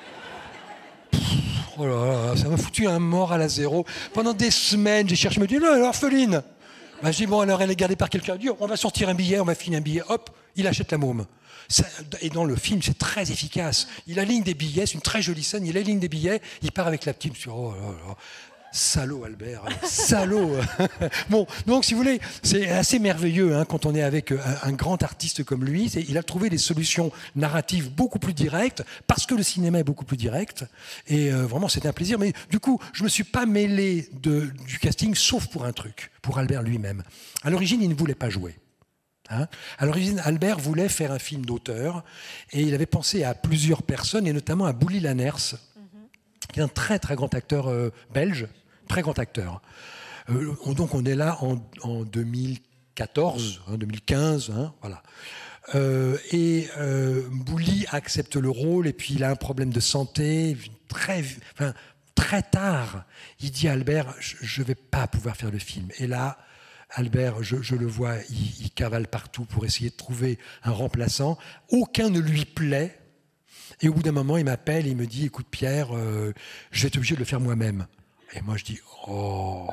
Oh là là, ça m'a foutu un mort à la zéro. Pendant des semaines, j'ai cherché, je me dis, non, elle est orpheline. Ben, je dis, bon, alors elle est gardée par quelqu'un. Dieu, on va sortir un billet, on va filer un billet. Hop, il achète la môme. Ça, et dans le film, c'est très efficace. Il aligne des billets, c'est une très jolie scène. Il aligne des billets, il part avec la petite. Je dis, oh là là, salaud Albert, salaud. Bon, donc si vous voulez, c'est assez merveilleux hein, quand on est avec un, un grand artiste comme lui. C'est, il a trouvé des solutions narratives beaucoup plus directes parce que le cinéma est beaucoup plus direct. Et euh, vraiment, c'était un plaisir. Mais du coup, je me suis pas mêlé de, du casting, sauf pour un truc, pour Albert lui-même. À l'origine, il ne voulait pas jouer. Hein. À l'origine, Albert voulait faire un film d'auteur et il avait pensé à plusieurs personnes et notamment à Bouli Lanners, mm-hmm. qui est un très très grand acteur euh, belge, très grand acteur. Euh, on, donc on est là en, en deux mille quatorze, hein, deux mille quinze, hein, voilà. Euh, et euh, Bouli accepte le rôle et puis il a un problème de santé très, enfin, très tard. Il dit à Albert, je ne vais pas pouvoir faire le film. Et là, Albert, je, je le vois, il, il cavale partout pour essayer de trouver un remplaçant. Aucun ne lui plaît. Et au bout d'un moment, il m'appelle et il me dit, écoute Pierre, euh, je vais être obligé de le faire moi-même. Et moi, je dis, oh,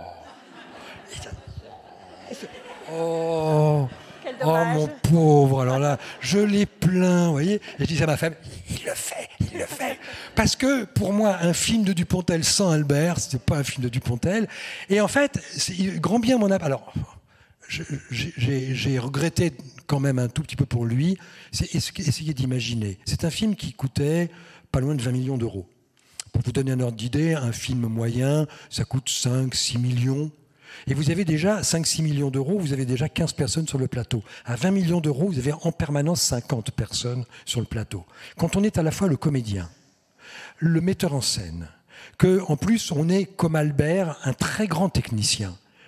oh, oh mon pauvre. Alors là, je l'ai plaint, vous voyez. Et je dis à ma femme, il le fait, il le fait. Parce que pour moi, un film de Dupontel sans Albert, c'était pas un film de Dupontel. Et en fait, c'est, grand bien m'en a. Alors, je, j'ai, j'ai regretté quand même un tout petit peu pour lui. C'est essayer d'imaginer. C'est un film qui coûtait pas loin de vingt millions d'euros. Pour vous donner un ordre d'idée, un film moyen, ça coûte cinq six millions. Et vous avez déjà cinq six millions d'euros, vous avez déjà quinze personnes sur le plateau. À vingt millions d'euros, vous avez en permanence cinquante personnes sur le plateau. Quand on est à la fois le comédien, le metteur en scène, qu'en plus on est, comme Albert, un très grand technicien.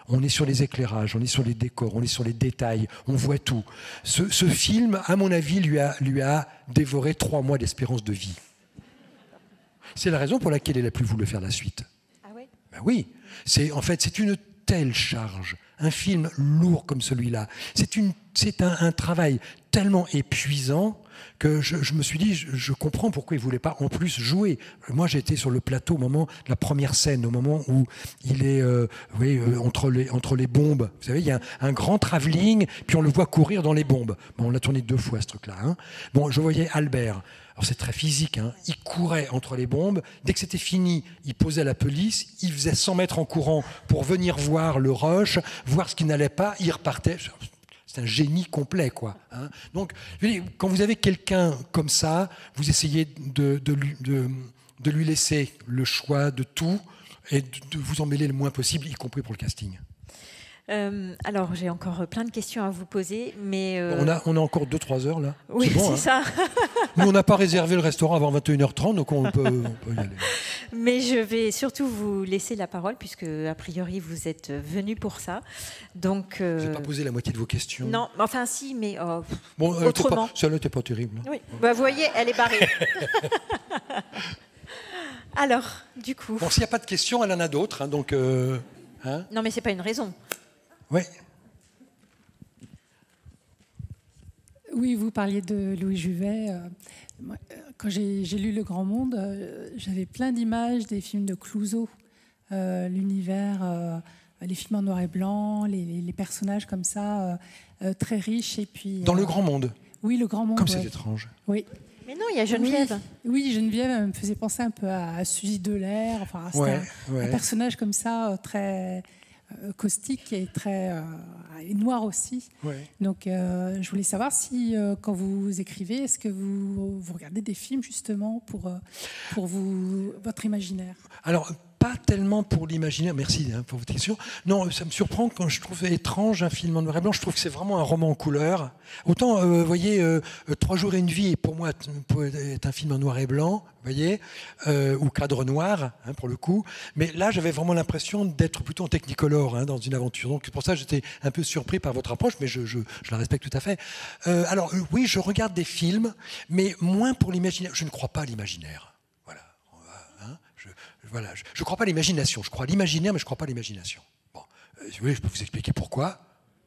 on est sur les éclairages, on est sur les décors, on est sur les détails, on voit tout. Ce, ce film, à mon avis, lui a, lui a dévoré trois mois d'espérance de vie. C'est la raison pour laquelle il n'a plus voulu faire la suite. Ah ouais ? Ben oui, c'est, en fait, c'est une telle charge, un film lourd comme celui-là. C'est, une, c'est un, un travail tellement épuisant que je, je me suis dit, je, je comprends pourquoi il ne voulait pas en plus jouer. Moi, j'étais sur le plateau au moment de la première scène, au moment où il est euh, oui, euh, entre, les, entre les bombes. Vous savez, il y a un, un grand travelling, puis on le voit courir dans les bombes. Bon, on l'a tourné deux fois, ce truc-là. Hein. Bon, je voyais Albert. Alors, c'est très physique. Hein. Il courait entre les bombes. Dès que c'était fini, il posait la police. Il faisait cent mètres en courant pour venir voir le rush, voir ce qui n'allait pas. Il repartait. C'est un génie complet, quoi. Hein. Donc, quand vous avez quelqu'un comme ça, vous essayez de, de, lui, de, de lui laisser le choix de tout et de, de vous emmêler le moins possible, y compris pour le casting. Euh, alors, j'ai encore plein de questions à vous poser, mais... Euh... On, a, on a encore deux trois heures, là. Oui, c'est, bon, c'est hein. ça. Nous, on n'a pas réservé le restaurant avant vingt et une heures trente, donc on peut, on peut y aller. Mais je vais surtout vous laisser la parole, puisque, a priori, vous êtes venu pour ça. Donc, euh... Vous n'avez pas posé la moitié de vos questions. Non, enfin, si, mais oh, bon, autrement. Pas, celle-là n'était pas terrible. Hein. Oui, bah, vous voyez, elle est barrée. Alors, du coup... Bon, s'il n'y a pas de questions, elle en a d'autres, hein, donc... Euh, hein non, mais ce n'est pas une raison. Oui. Oui, vous parliez de Louis Juvet. Quand j'ai, j'ai lu Le Grand Monde, j'avais plein d'images des films de Clouzot, euh, l'univers, euh, les films en noir et blanc, les, les personnages comme ça, euh, très riches. Et puis, dans euh, Le Grand Monde. Oui, Le Grand Monde. Comme ouais. c'est étrange. Oui. Mais non, il y a Geneviève. Oui, oui, Geneviève me faisait penser un peu à, à Suzy Delair. Enfin, c'était ouais, un, ouais. un personnage comme ça, très... caustique et très euh, et noir aussi. Ouais. Donc, euh, je voulais savoir si, euh, quand vous écrivez, est-ce que vous, vous regardez des films justement pour, euh, pour vous, votre imaginaire ? Alors, pas tellement pour l'imaginaire, merci hein, pour votre question. Non, ça me surprend quand je trouve étrange un film en noir et blanc. Je trouve que c'est vraiment un roman en couleur. Autant, vous euh, voyez, euh, Trois jours et une vie, pour moi, est un film en noir et blanc, vous voyez, euh, ou cadre noir, hein, pour le coup. Mais là, j'avais vraiment l'impression d'être plutôt en technicolor hein, dans une aventure. Donc, pour ça, j'étais un peu surpris par votre approche, mais je, je, je la respecte tout à fait. Euh, alors, euh, oui, je regarde des films, mais moins pour l'imaginaire. Je ne crois pas à l'imaginaire. Voilà, je ne crois pas à l'imagination. Je crois à l'imaginaire, mais je ne crois pas à l'imagination. Bon, euh, si vous voulez, je peux vous expliquer pourquoi.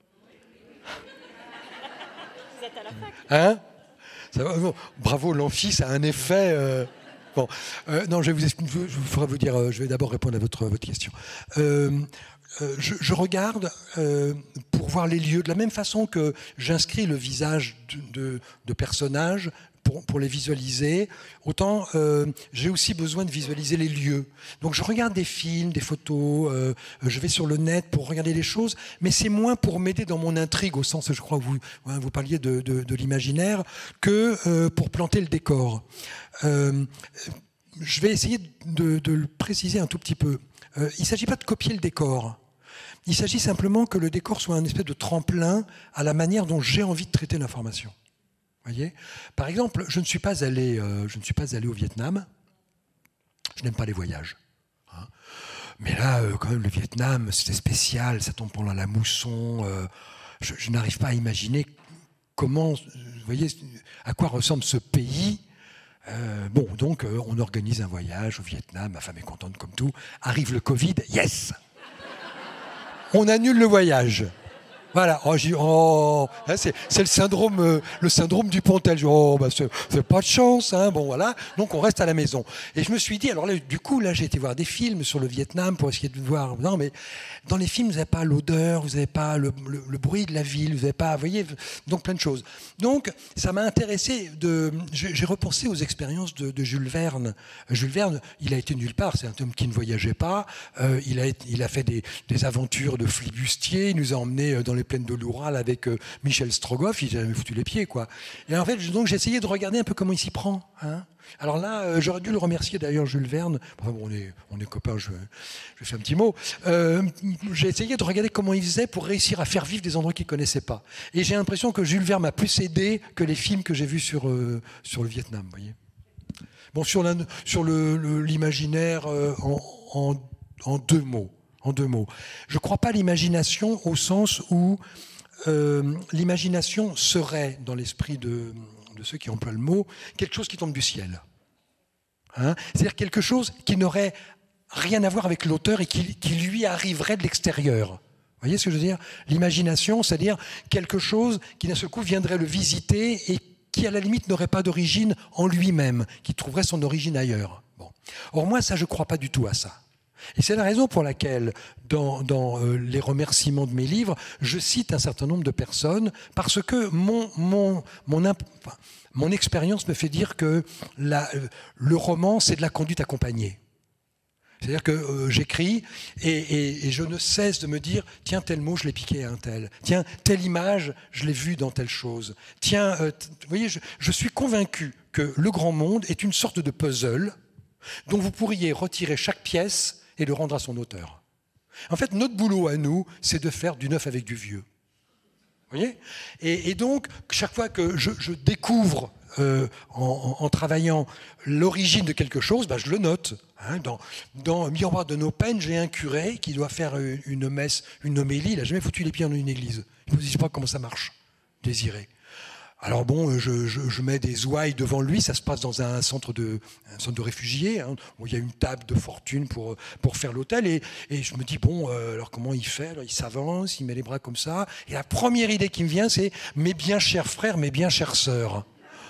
Vous êtes à la fac. Hein ça va, bon, bravo, l'amphi, ça a un effet... Euh, bon, euh, non, je vais vous expliquer, je, je ferai vous dire, euh, je vais d'abord répondre à votre, votre question. Euh, euh, je, je regarde euh, pour voir les lieux, de la même façon que j'inscris le visage de, de, de personnages, Pour, pour les visualiser, autant euh, j'ai aussi besoin de visualiser les lieux. Donc je regarde des films, des photos, euh, je vais sur le net pour regarder les choses, mais c'est moins pour m'aider dans mon intrigue, au sens, je crois que vous, hein, vous parliez de, de, de l'imaginaire, que euh, pour planter le décor. Euh, je vais essayer de, de le préciser un tout petit peu. Euh, il ne s'agit pas de copier le décor. Il s'agit simplement que le décor soit un espèce de tremplin à la manière dont j'ai envie de traiter l'information. Voyez ? Par exemple, je ne suis pas allé, euh, je ne suis pas allé au Vietnam. Je n'aime pas les voyages. Hein. Mais là, euh, quand même, le Vietnam, c'était spécial. Ça tombe pendant la mousson. Euh, je, je n'arrive pas à imaginer comment, vous voyez, à quoi ressemble ce pays. Euh, bon, donc, euh, on organise un voyage au Vietnam. Ma femme est contente comme tout. Arrive le Covid. Yes. On annule le voyage. Voilà, oh, j'ai, oh, hein, c'est, c'est le syndrome, euh, le syndrome du Pontel. Oh, bah, c'est, c'est pas de chance, hein, bon voilà. Donc on reste à la maison. Et je me suis dit, alors là, du coup, là, j'ai été voir des films sur le Vietnam pour essayer de voir. Non, mais dans les films, vous n'avez pas l'odeur, vous n'avez pas le, le, le bruit de la ville, vous n'avez pas, vous voyez, donc plein de choses. Donc ça m'a intéressé de, j'ai, j'ai repensé aux expériences de, de Jules Verne. Jules Verne, il a été nulle part. C'est un homme qui ne voyageait pas. Euh, il a, il a fait des, des aventures de flibustier. Il nous a emmenés dans les plaines de l'Oural avec euh, Michel Strogoff, il avait foutu les pieds, quoi. Et en fait, donc j'ai essayé de regarder un peu comment il s'y prend. Hein. Alors là, euh, j'aurais dû le remercier d'ailleurs, Jules Verne. Enfin bon, on est, on est copains, je, je fais un petit mot. Euh, j'ai essayé de regarder comment il faisait pour réussir à faire vivre des endroits qu'il ne connaissait pas. Et j'ai l'impression que Jules Verne m'a plus aidé que les films que j'ai vus sur, euh, sur le Vietnam, vous voyez. Bon, sur, la, sur le, le, l'imaginaire, euh, en, en, en deux mots. En deux mots. Je ne crois pas à l'imagination au sens où euh, l'imagination serait, dans l'esprit de, de ceux qui emploient le mot, quelque chose qui tombe du ciel. Hein? C'est-à-dire quelque chose qui n'aurait rien à voir avec l'auteur et qui, qui lui arriverait de l'extérieur. Vous voyez ce que je veux dire? L'imagination, c'est-à-dire quelque chose qui d'un seul coup viendrait le visiter et qui à la limite n'aurait pas d'origine en lui-même, qui trouverait son origine ailleurs. Bon. Or moi, ça, je ne crois pas du tout à ça. Et c'est la raison pour laquelle, dans, dans euh, les remerciements de mes livres, je cite un certain nombre de personnes, parce que mon, mon, mon, imp... enfin, mon expérience me fait dire que la, le roman, c'est de la conduite accompagnée. C'est-à-dire que euh, j'écris et, et, et je ne cesse de me dire « Tiens, tel mot, je l'ai piqué à un tel. Tiens, telle image, je l'ai vue dans telle chose. Tiens, euh, vous voyez, je, je suis convaincu que le grand monde est une sorte de puzzle dont vous pourriez retirer chaque pièce et le rendre à son auteur. En fait, notre boulot à nous, c'est de faire du neuf avec du vieux. Vous voyez ? et, et donc, chaque fois que je, je découvre, euh, en, en, en travaillant, l'origine de quelque chose, ben, je le note. Hein, dans, dans Miroir de nos peines, j'ai un curé qui doit faire une messe, une homélie. Il n'a jamais foutu les pieds dans une église. Il ne me dit pas comment ça marche, Désiré. Alors bon, je, je, je mets des ouailles devant lui, ça se passe dans un centre de, un centre de réfugiés, hein, où il y a une table de fortune pour, pour faire l'autel, et, et je me dis, bon, euh, alors comment il fait? Alors, il s'avance, il met les bras comme ça, et la première idée qui me vient, c'est « mes bien chers frères, mes bien chères sœurs ».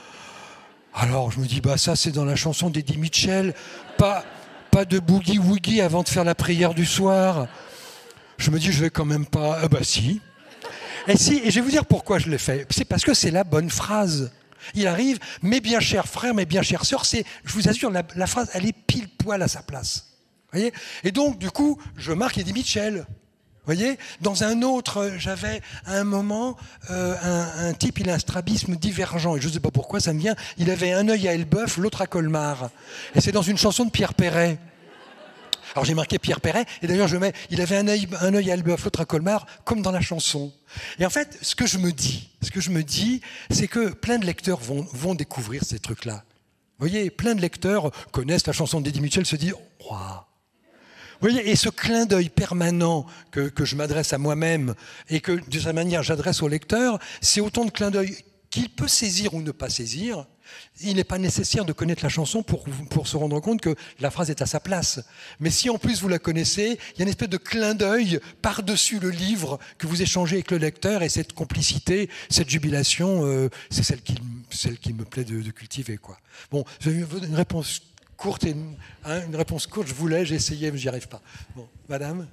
Alors je me dis, bah ça c'est dans la chanson d'Eddie Mitchell, pas, pas de boogie-woogie avant de faire la prière du soir. Je me dis, je vais quand même pas... Ah bah si. Et si, et je vais vous dire pourquoi je l'ai fait. C'est parce que c'est la bonne phrase. Il arrive, mes bien chers frères, mes bien chères sœurs, c'est, je vous assure, la, la phrase, elle est pile poil à sa place. Vous voyez? Et donc, du coup, je marque Eddie Mitchell. Vous voyez? Dans un autre, j'avais à un moment, euh, un, un type, il a un strabisme divergent, et je ne sais pas pourquoi, ça me vient, il avait un œil à Elbeuf, l'autre à Colmar. Et c'est dans une chanson de Pierre Perret. Alors j'ai marqué Pierre Perret, et d'ailleurs je mets, il avait un œil, un œil à Elbeuf, l'autre à Colmar, comme dans la chanson. Et en fait, ce que je me dis, ce que je me dis, c'est que plein de lecteurs vont, vont découvrir ces trucs-là. Vous voyez, plein de lecteurs connaissent la chanson d'Eddie Mitchell, se disent « Wow !» Vous voyez, et ce clin d'œil permanent que, que je m'adresse à moi-même et que de cette manière j'adresse au lecteur, c'est autant de clins d'œil qu'il peut saisir ou ne pas saisir. Il n'est pas nécessaire de connaître la chanson pour, pour se rendre compte que la phrase est à sa place. Mais si en plus vous la connaissez, il y a une espèce de clin d'œil par-dessus le livre que vous échangez avec le lecteur, et cette complicité, cette jubilation, euh, c'est celle qui, celle qui me plaît de, de cultiver, quoi. Bon, j'ai une réponse courte, et une, hein, une réponse courte, je voulais, j'ai essayé, mais j'y arrive pas. Bon, madame.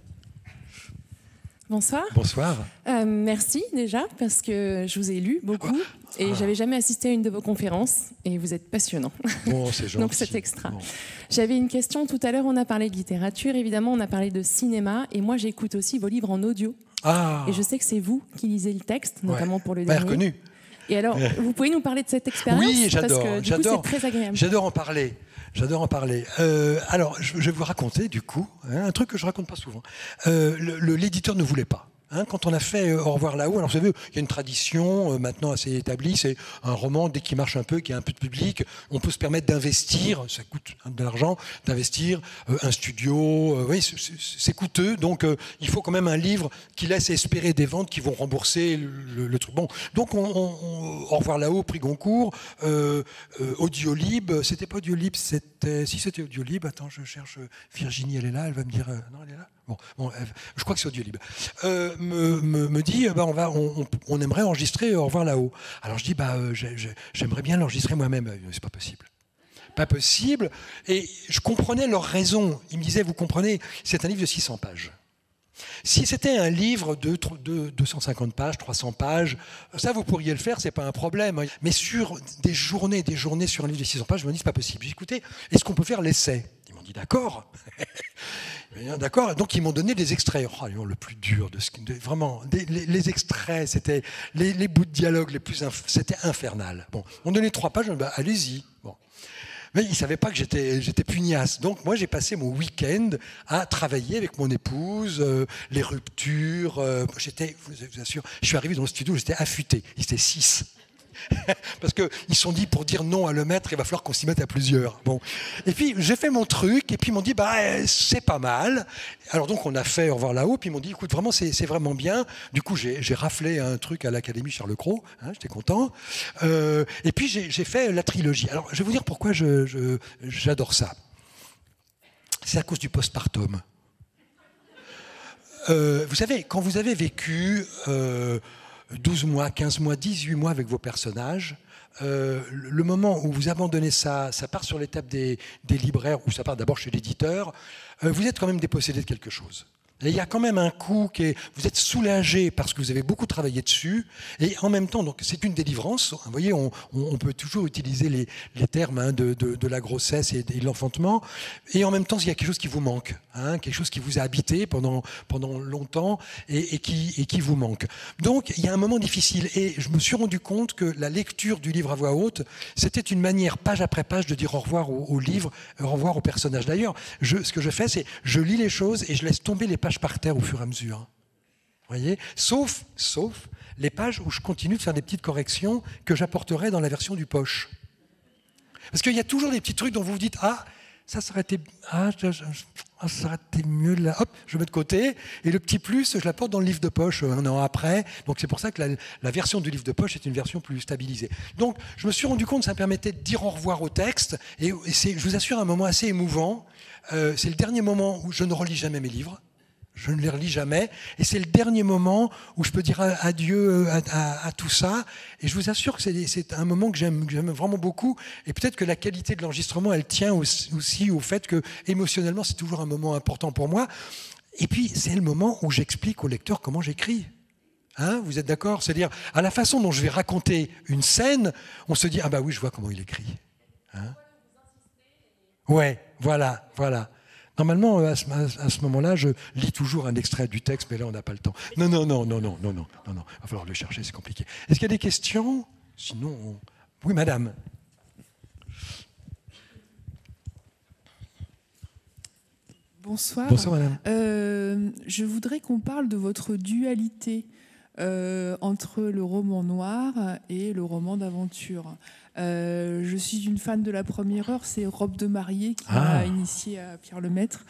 Bonsoir. Bonsoir. Euh, merci déjà, parce que je vous ai lu beaucoup ah. et ah. j'avais jamais assisté à une de vos conférences, et vous êtes passionnant. Bon, c'est gentil. Donc c'est extra. Bon. J'avais une question, tout à l'heure on a parlé de littérature, évidemment on a parlé de cinéma, et moi j'écoute aussi vos livres en audio. Ah. Et je sais que c'est vous qui lisez le texte, notamment ouais. pour le bah, dernier. Reconnu. Et alors, vous pouvez nous parler de cette expérience? Oui, j'adore. Parce que du j'adore. coup c'est très agréable. J'adore en parler. J'adore en parler. Euh, alors, je, je vais vous raconter, du coup, hein, un truc que je raconte pas souvent. Euh, le, le, l'éditeur ne voulait pas. Hein, quand on a fait euh, Au revoir là-haut, alors vous savez, il y a une tradition euh, maintenant assez établie, c'est un roman, dès qu'il marche un peu, qu'il y a un peu de public, on peut se permettre d'investir, ça coûte hein, de l'argent, d'investir euh, un studio, euh, oui, c'est, c'est, c'est coûteux, donc euh, il faut quand même un livre qui laisse espérer des ventes qui vont rembourser le, le, le truc. Bon, donc on, on, on, Au revoir là-haut, prix Goncourt, euh, euh, Audiolib, c'était pas Audiolib, c'était, si c'était Audiolib, attends, je cherche, Virginie, elle est là, elle va me dire, euh, non, elle est là. Bon, bon, je crois que c'est Audiolib. Euh, me, me, me dit, bah, on, va, on, on aimerait enregistrer Au revoir là-haut. Alors je dis, bah, euh, j'ai, j'ai, j'aimerais bien l'enregistrer moi-même. C'est pas possible. Pas possible. Et je comprenais leurs raisons. Ils me disaient, vous comprenez, c'est un livre de six cents pages. Si c'était un livre de, de deux cent cinquante pages, trois cents pages, ça vous pourriez le faire, c'est pas un problème. Mais sur des journées, des journées sur un livre de six cents pages, je me dis, c'est pas possible. J'ai dit, écoutez, est-ce qu'on peut faire l'essai? Ils m'ont dit, d'accord. D'accord, donc ils m'ont donné des extraits. Oh, le plus dur de ce de, vraiment, des, les, les extraits, c'était les, les bouts de dialogue les plus, inf, c'était infernal. Bon, on donnait trois pages, bah, allez-y. Bon, mais ils savaient pas que j'étais, j'étais pugnace. Donc moi, j'ai passé mon week-end à travailler avec mon épouse, euh, les ruptures. Euh, j'étais, je vous assure, je suis arrivé dans le studio, j'étais affûté. Ils étaient six. parce qu'ils se sont dit, pour dire non à le maître, il va falloir qu'on s'y mette à plusieurs. Bon. Et puis, j'ai fait mon truc, et puis ils m'ont dit, bah, c'est pas mal. Alors donc, on a fait Au revoir là-haut, puis ils m'ont dit, écoute, vraiment, c'est, c'est vraiment bien. Du coup, j'ai, j'ai raflé un truc à l'Académie Charles Cros, hein, j'étais content. Euh, et puis, j'ai, j'ai fait la trilogie. Alors, je vais vous dire pourquoi je, je, j'adore ça. C'est à cause du postpartum. Euh, vous savez, quand vous avez vécu euh, douze mois, quinze mois, dix-huit mois avec vos personnages, euh, le moment où vous abandonnez ça, ça part sur l'étape des, des libraires, ou ça part d'abord chez l'éditeur, euh, vous êtes quand même dépossédé de quelque chose. Et il y a quand même un coup qui est, vous êtes soulagé parce que vous avez beaucoup travaillé dessus, et en même temps, donc c'est une délivrance. Vous voyez, on, on peut toujours utiliser les, les termes hein, de, de, de la grossesse et de l'enfantement, et en même temps, il y a quelque chose qui vous manque, hein, quelque chose qui vous a habité pendant, pendant longtemps et, et, qui, et qui vous manque. Donc, il y a un moment difficile, et je me suis rendu compte que la lecture du livre à voix haute, c'était une manière, page après page, de dire au revoir au, au livre, au revoir au personnage. D'ailleurs, je, ce que je fais, c'est je lis les choses et je laisse tomber les pages par terre au fur et à mesure. Vous voyez, sauf, sauf les pages où je continue de faire des petites corrections que j'apporterai dans la version du poche. Parce qu'il y a toujours des petits trucs dont vous vous dites « Ah, ça, ça aurait été, ah, je, je, ah, ça aurait été mieux là. » Hop, je mets de côté. Et le petit plus, je l'apporte dans le livre de poche un an après. Donc c'est pour ça que la, la version du livre de poche est une version plus stabilisée. Donc je me suis rendu compte que ça me permettait de dire au revoir au texte. Et, et c'est, je vous assure, un moment assez émouvant. Euh, c'est le dernier moment où je ne relis jamais mes livres. Je ne les relis jamais. Et c'est le dernier moment où je peux dire adieu à, à, à tout ça. Et je vous assure que c'est, c'est un moment que j'aime, que j'aime vraiment beaucoup. Et peut-être que la qualité de l'enregistrement, elle tient aussi, aussi au fait que, émotionnellement, c'est toujours un moment important pour moi. Et puis, c'est le moment où j'explique au lecteur comment j'écris. Hein, vous êtes d'accord ? C'est-à-dire, à la façon dont je vais raconter une scène, on se dit « Ah bah oui, je vois comment il écrit. Hein » Ouais, voilà, voilà. Normalement, à ce, à ce moment-là, je lis toujours un extrait du texte, mais là, on n'a pas le temps. Non, non, non, non, non, non, non, non, non. Il va falloir le chercher, c'est compliqué. Est-ce qu'il y a des questions ? Sinon, on... oui, madame. Bonsoir. Bonsoir, madame. Euh, je voudrais qu'on parle de votre dualité euh, entre le roman noir et le roman d'aventure. Euh, je suis une fan de la première heure, c'est Robe de mariée qui ah. m'a initiée à Pierre Lemaitre.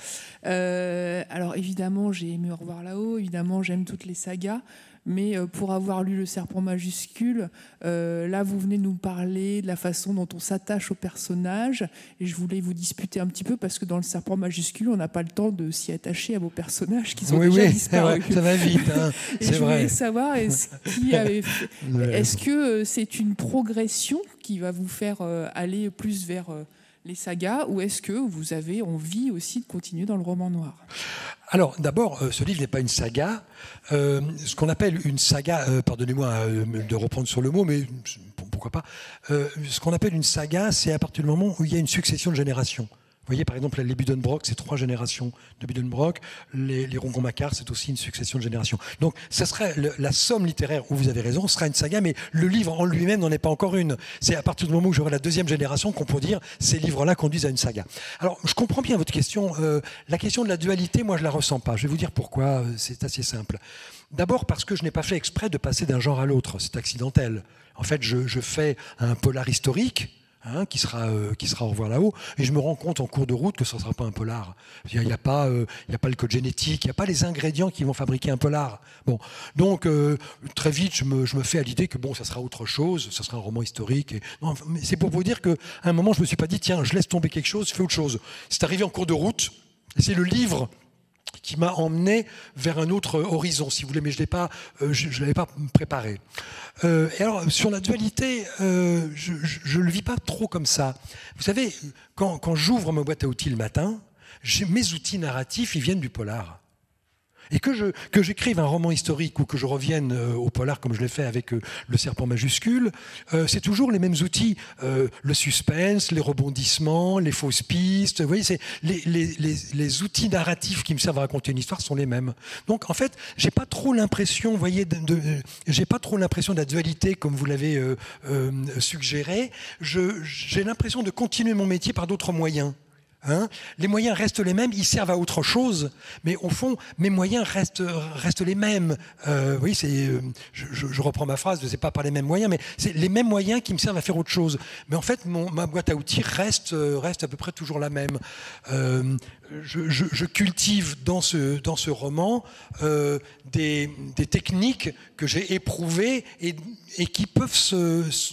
Euh, alors évidemment, j'ai aimé Au revoir là-haut, évidemment, j'aime toutes les sagas, mais pour avoir lu Le Serpent majuscule, euh, là, vous venez nous parler de la façon dont on s'attache aux personnages, et je voulais vous disputer un petit peu, parce que dans Le Serpent majuscule, on n'a pas le temps de s'y attacher à vos personnages qui sont oui, déjà oui, disparus. Ça va vite, hein, et c'est je vrai. voulais savoir, est-ce, qui avait fait, est-ce que c'est une progression qui va vous faire euh, aller plus vers euh, les sagas, ou est-ce que vous avez envie aussi de continuer dans le roman noir ? Alors, d'abord, euh, ce livre n'est pas une saga. Euh, ce qu'on appelle une saga, euh, pardonnez-moi euh, de reprendre sur le mot, mais pourquoi pas, euh, ce qu'on appelle une saga, c'est à partir du moment où il y a une succession de générations. Vous voyez, par exemple, les Buddenbrook, c'est trois générations de Buddenbrook. Les, les Rongon-Macquart, c'est aussi une succession de générations. Donc, ça serait le, la somme littéraire, où vous avez raison, sera une saga, mais le livre en lui-même n'en est pas encore une. C'est à partir du moment où j'aurai la deuxième génération qu'on peut dire ces livres-là conduisent à une saga. Alors, je comprends bien votre question. Euh, la question de la dualité, moi, je la ressens pas. Je vais vous dire pourquoi. C'est assez simple. D'abord parce que je n'ai pas fait exprès de passer d'un genre à l'autre. C'est accidentel. En fait, je, je fais un polar historique. Hein, qui sera euh, qui sera Au revoir là-haut, et je me rends compte en cours de route que ça ne sera pas un polar. Il n'y a, a pas euh, il y a pas le code génétique, il n'y a pas les ingrédients qui vont fabriquer un polar. Bon, donc euh, très vite je me je me fais à l'idée que bon, ça sera autre chose, ça sera un roman historique. Et... non, mais c'est pour vous dire qu'à un moment je me suis pas dit tiens, je laisse tomber quelque chose, je fais autre chose. C'est arrivé en cours de route, et c'est le livre qui m'a emmené vers un autre horizon, si vous voulez, mais je l'ai pas, euh, je ne l'avais pas préparé. Euh, et alors, sur la dualité, euh, je ne le vis pas trop comme ça. Vous savez, quand, quand j'ouvre ma boîte à outils le matin, mes outils narratifs, ils viennent du polar. Et que, je, que j'écrive un roman historique ou que je revienne euh, au polar comme je l'ai fait avec euh, Le Serpent majuscule, euh, c'est toujours les mêmes outils. Euh, le suspense, les rebondissements, les fausses pistes. Vous voyez, c'est les, les, les, les outils narratifs qui me servent à raconter une histoire sont les mêmes. Donc, en fait, j'ai pas trop l'impression, vous voyez, de, de, j'ai pas trop l'impression de la dualité comme vous l'avez euh, euh, suggéré. Je, j'ai l'impression de continuer mon métier par d'autres moyens. Hein, les moyens restent les mêmes, ils servent à autre chose, mais au fond, mes moyens restent, restent les mêmes. Euh, oui, c'est, je, je, je reprends ma phrase, c'est pas par les mêmes moyens, mais c'est les mêmes moyens qui me servent à faire autre chose. Mais en fait, mon, ma boîte à outils reste, reste à peu près toujours la même. Euh, je, je, je cultive dans ce, dans ce roman euh, des, des techniques que j'ai éprouvées et, et qui peuvent se... se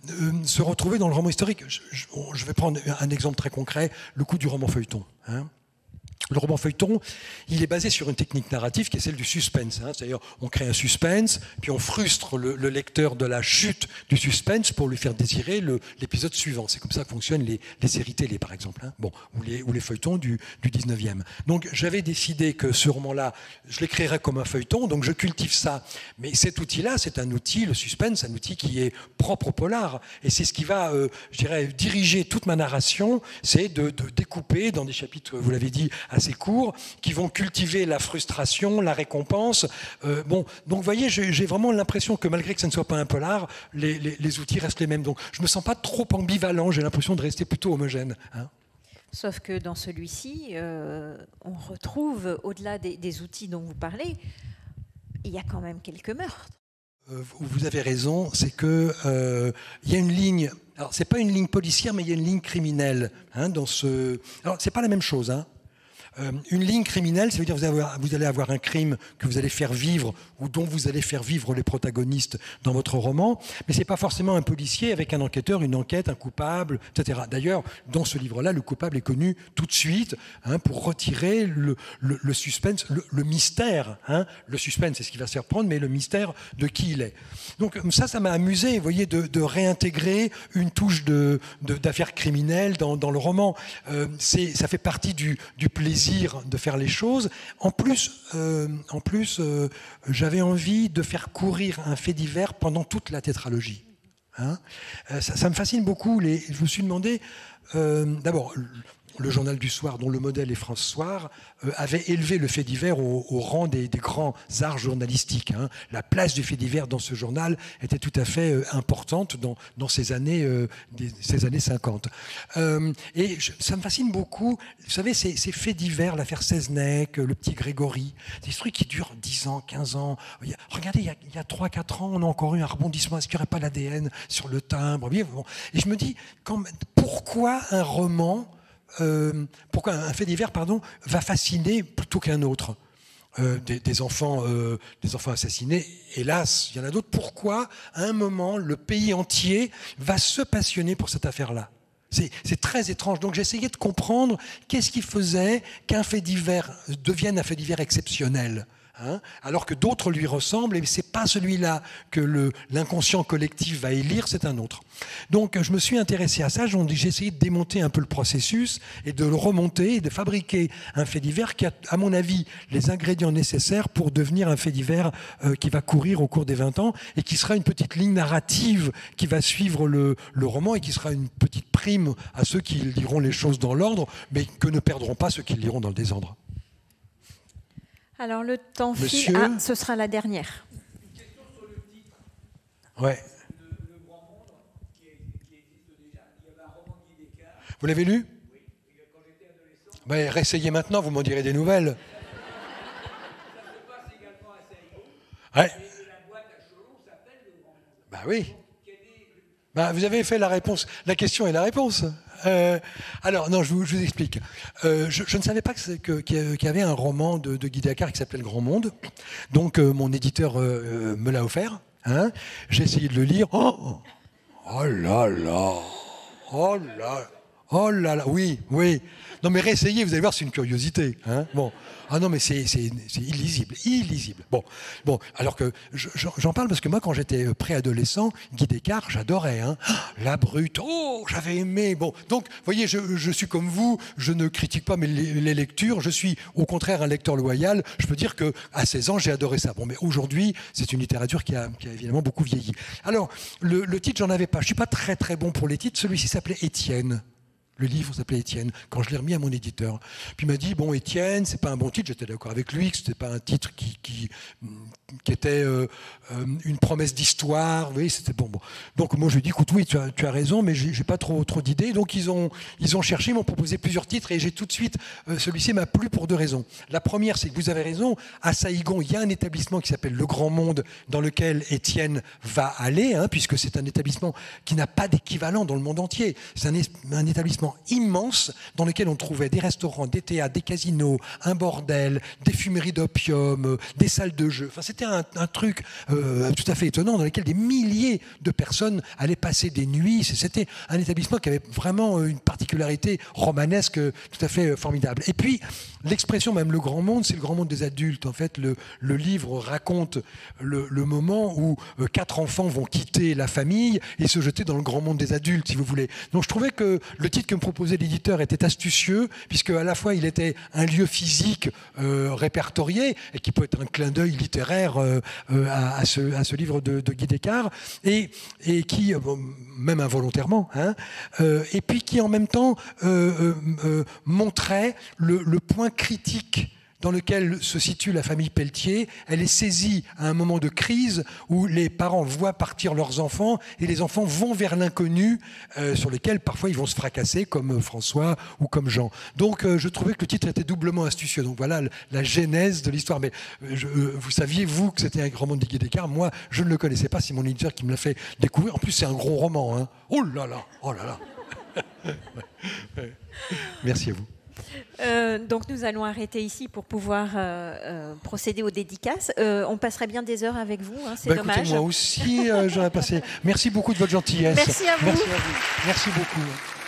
se retrouver dans le roman historique. Je, je, je vais prendre un exemple très concret, le coup du roman feuilleton. Hein. Le roman feuilleton, il est basé sur une technique narrative qui est celle du suspense. Hein. C'est-à-dire, on crée un suspense, puis on frustre le, le lecteur de la chute du suspense pour lui faire désirer le, l'épisode suivant. C'est comme ça que fonctionnent les, les séries télé, par exemple, hein. Bon, ou, les, ou les feuilletons du, du dix-neuvième. Donc, j'avais décidé que ce roman-là, je l'écrirais comme un feuilleton, donc je cultive ça. Mais cet outil-là, c'est un outil, le suspense, un outil qui est propre au polar. Et c'est ce qui va, euh, je dirais, diriger toute ma narration, c'est de, de découper dans des chapitres, vous l'avez dit, assez courts, qui vont cultiver la frustration, la récompense. Euh, bon, donc vous voyez, j'ai, j'ai vraiment l'impression que malgré que ça ne soit pas un polar, les, les, les outils restent les mêmes. Donc je ne me sens pas trop ambivalent, j'ai l'impression de rester plutôt homogène. Hein. Sauf que dans celui-ci, euh, on retrouve, au-delà des, des outils dont vous parlez, il y a quand même quelques meurtres. Euh, vous avez raison, c'est que euh, il y a une ligne. Alors c'est pas une ligne policière, mais il y a une ligne criminelle. Hein, dans ce. Alors c'est pas la même chose. Hein. Euh, une ligne criminelle, ça veut dire que vous, avez, vous allez avoir un crime que vous allez faire vivre ou dont vous allez faire vivre les protagonistes dans votre roman, mais c'est pas forcément un policier avec un enquêteur, une enquête, un coupable, et cetera. D'ailleurs, dans ce livre-là, le coupable est connu tout de suite hein, pour retirer le, le, le suspense, le, le mystère. Hein. Le suspense, c'est ce qui va se faire prendre, mais le mystère de qui il est. Donc ça, ça m'a amusé, vous voyez, de, de réintégrer une touche de, de, d'affaires criminelles dans, dans le roman. Euh, c'est, ça fait partie du, du plaisir de faire les choses. En plus, euh, en plus euh, j'avais envie de faire courir un fait divers pendant toute la tétralogie. Hein euh, ça, ça me fascine beaucoup. Les, je me suis demandé, euh, d'abord, le journal du soir, dont le modèle est France Soir, euh, avait élevé le fait divers au, au rang des, des grands arts journalistiques. Hein. La place du fait divers dans ce journal était tout à fait euh, importante dans, dans ces, années, euh, des, ces années cinquante. Euh, et je, ça me fascine beaucoup, vous savez, ces, ces faits divers, l'affaire Seznec, le petit Grégory, des trucs qui durent dix ans, quinze ans. Il y a, regardez, il y a, il y a trois quatre ans, on a encore eu un rebondissement. Est-ce qu'il n'y aurait pas l'A D N sur le timbre? Bon. Et je me dis, quand, pourquoi un roman Euh, pourquoi un fait divers pardon, va fasciner plutôt qu'un autre euh, des, des, enfants, euh, des enfants assassinés, hélas, il y en a d'autres. Pourquoi, à un moment, le pays entier va se passionner pour cette affaire-là? C'est, c'est très étrange. Donc j'essayais de comprendre qu'est-ce qui faisait qu'un fait divers devienne un fait divers exceptionnel. Hein, alors que d'autres lui ressemblent, et c'est pas celui-là que le, l'inconscient collectif va élire, c'est un autre. Donc je me suis intéressé à ça, j'ai essayé de démonter un peu le processus et de le remonter et de fabriquer un fait divers qui a, à mon avis, les ingrédients nécessaires pour devenir un fait divers euh, qui va courir au cours des vingt ans et qui sera une petite ligne narrative qui va suivre le, le roman et qui sera une petite prime à ceux qui liront les choses dans l'ordre, mais que ne perdront pas ceux qui liront dans le désordre. Alors le temps Monsieur... file. Ah, ce sera la dernière. Une question sur le titre. Ouais. Le, le Grand Monde, qui, est, qui existe déjà. Il y avait un roman de Guy Descartes. Vous l'avez lu? Oui. Et quand j'étais adolescent. Ben, réessayez maintenant, vous m'en direz des nouvelles. Ça se passe également à Saïgo. Ouais. Et la boîte à Cholon s'appelle le Grand Monde. Ben oui. Ben, vous avez fait la réponse. La question et la réponse. Euh, alors, non, je vous, je vous explique. Euh, je, je ne savais pas que, que, qu'il y avait un roman de, de Guy Descartes qui s'appelait Le Grand Monde. Donc, euh, mon éditeur euh, me l'a offert. Hein. J'ai essayé de le lire. Oh, oh là là. Oh là. Oh là là. Oui, oui. Non, mais réessayez, vous allez voir, c'est une curiosité. Hein. Bon. Ah non, mais c'est, c'est, c'est illisible, illisible. Bon, bon, alors que je, j'en parle parce que moi, quand j'étais préadolescent, Guy Descartes, j'adorais. Hein. La Brute, oh, j'avais aimé. Bon, donc, vous voyez, je, je suis comme vous, je ne critique pas mes, les lectures, je suis au contraire un lecteur loyal. Je peux dire qu'à seize ans, j'ai adoré ça. Bon, mais aujourd'hui, c'est une littérature qui a, qui a évidemment beaucoup vieilli. Alors, le, le titre, j'en avais pas. Je suis pas très très bon pour les titres. Celui-ci s'appelait Étienne. Le livre s'appelait Étienne, quand je l'ai remis à mon éditeur. Puis il m'a dit, bon, Étienne, c'est pas un bon titre, j'étais d'accord avec lui, que c'était pas un titre qui, qui, qui était euh, euh, une promesse d'histoire, oui, c'était bon, bon. Donc moi je lui ai dit, écoute, oui, tu as, tu as raison, mais j'ai, j'ai pas trop, trop d'idées. Donc ils ont, ils ont cherché, ils m'ont proposé plusieurs titres, et j'ai tout de suite, euh, celui-ci m'a plu pour deux raisons. La première, c'est que vous avez raison, à Saïgon, il y a un établissement qui s'appelle Le Grand Monde, dans lequel Étienne va aller, hein, puisque c'est un établissement qui n'a pas d'équivalent dans le monde entier. C'est un, un établissement immense dans lequel on trouvait des restaurants, des théâtres, des casinos, un bordel, des fumeries d'opium, des salles de jeu. Enfin, c'était un, un truc euh, tout à fait étonnant dans lequel des milliers de personnes allaient passer des nuits. C'était un établissement qui avait vraiment une particularité romanesque tout à fait formidable. Et puis, l'expression même le grand monde, c'est le grand monde des adultes. En fait, le, le livre raconte le, le moment où euh, quatre enfants vont quitter la famille et se jeter dans le grand monde des adultes, si vous voulez. Donc je trouvais que le titre que me proposait l'éditeur était astucieux, puisque à la fois il était un lieu physique euh, répertorié, et qui peut être un clin d'œil littéraire euh, euh, à, à, ce, à ce livre de, de Guy Descartes, et, et qui, euh, même involontairement, hein, euh, et puis qui en même temps euh, euh, euh, montrait le, le point critique dans lequel se situe la famille Pelletier. Elle est saisie à un moment de crise où les parents voient partir leurs enfants et les enfants vont vers l'inconnu euh, sur lequel parfois ils vont se fracasser comme François ou comme Jean. Donc euh, je trouvais que le titre était doublement astucieux. Donc voilà la genèse de l'histoire. Mais euh, je, euh, vous saviez, vous, que c'était un grand monde de Guy Descartes. Moi, je ne le connaissais pas. C'est mon éditeur qui me l'a fait découvrir. En plus, c'est un gros roman. Hein. Oh là là, oh là là. Merci à vous. Euh, donc nous allons arrêter ici pour pouvoir euh, euh, procéder aux dédicaces. Euh, on passerait bien des heures avec vous, hein, c'est bah, dommage. Écoutez, moi aussi, euh, j'aurais passé. Merci beaucoup de votre gentillesse. Merci à vous. Merci à vous. Merci beaucoup.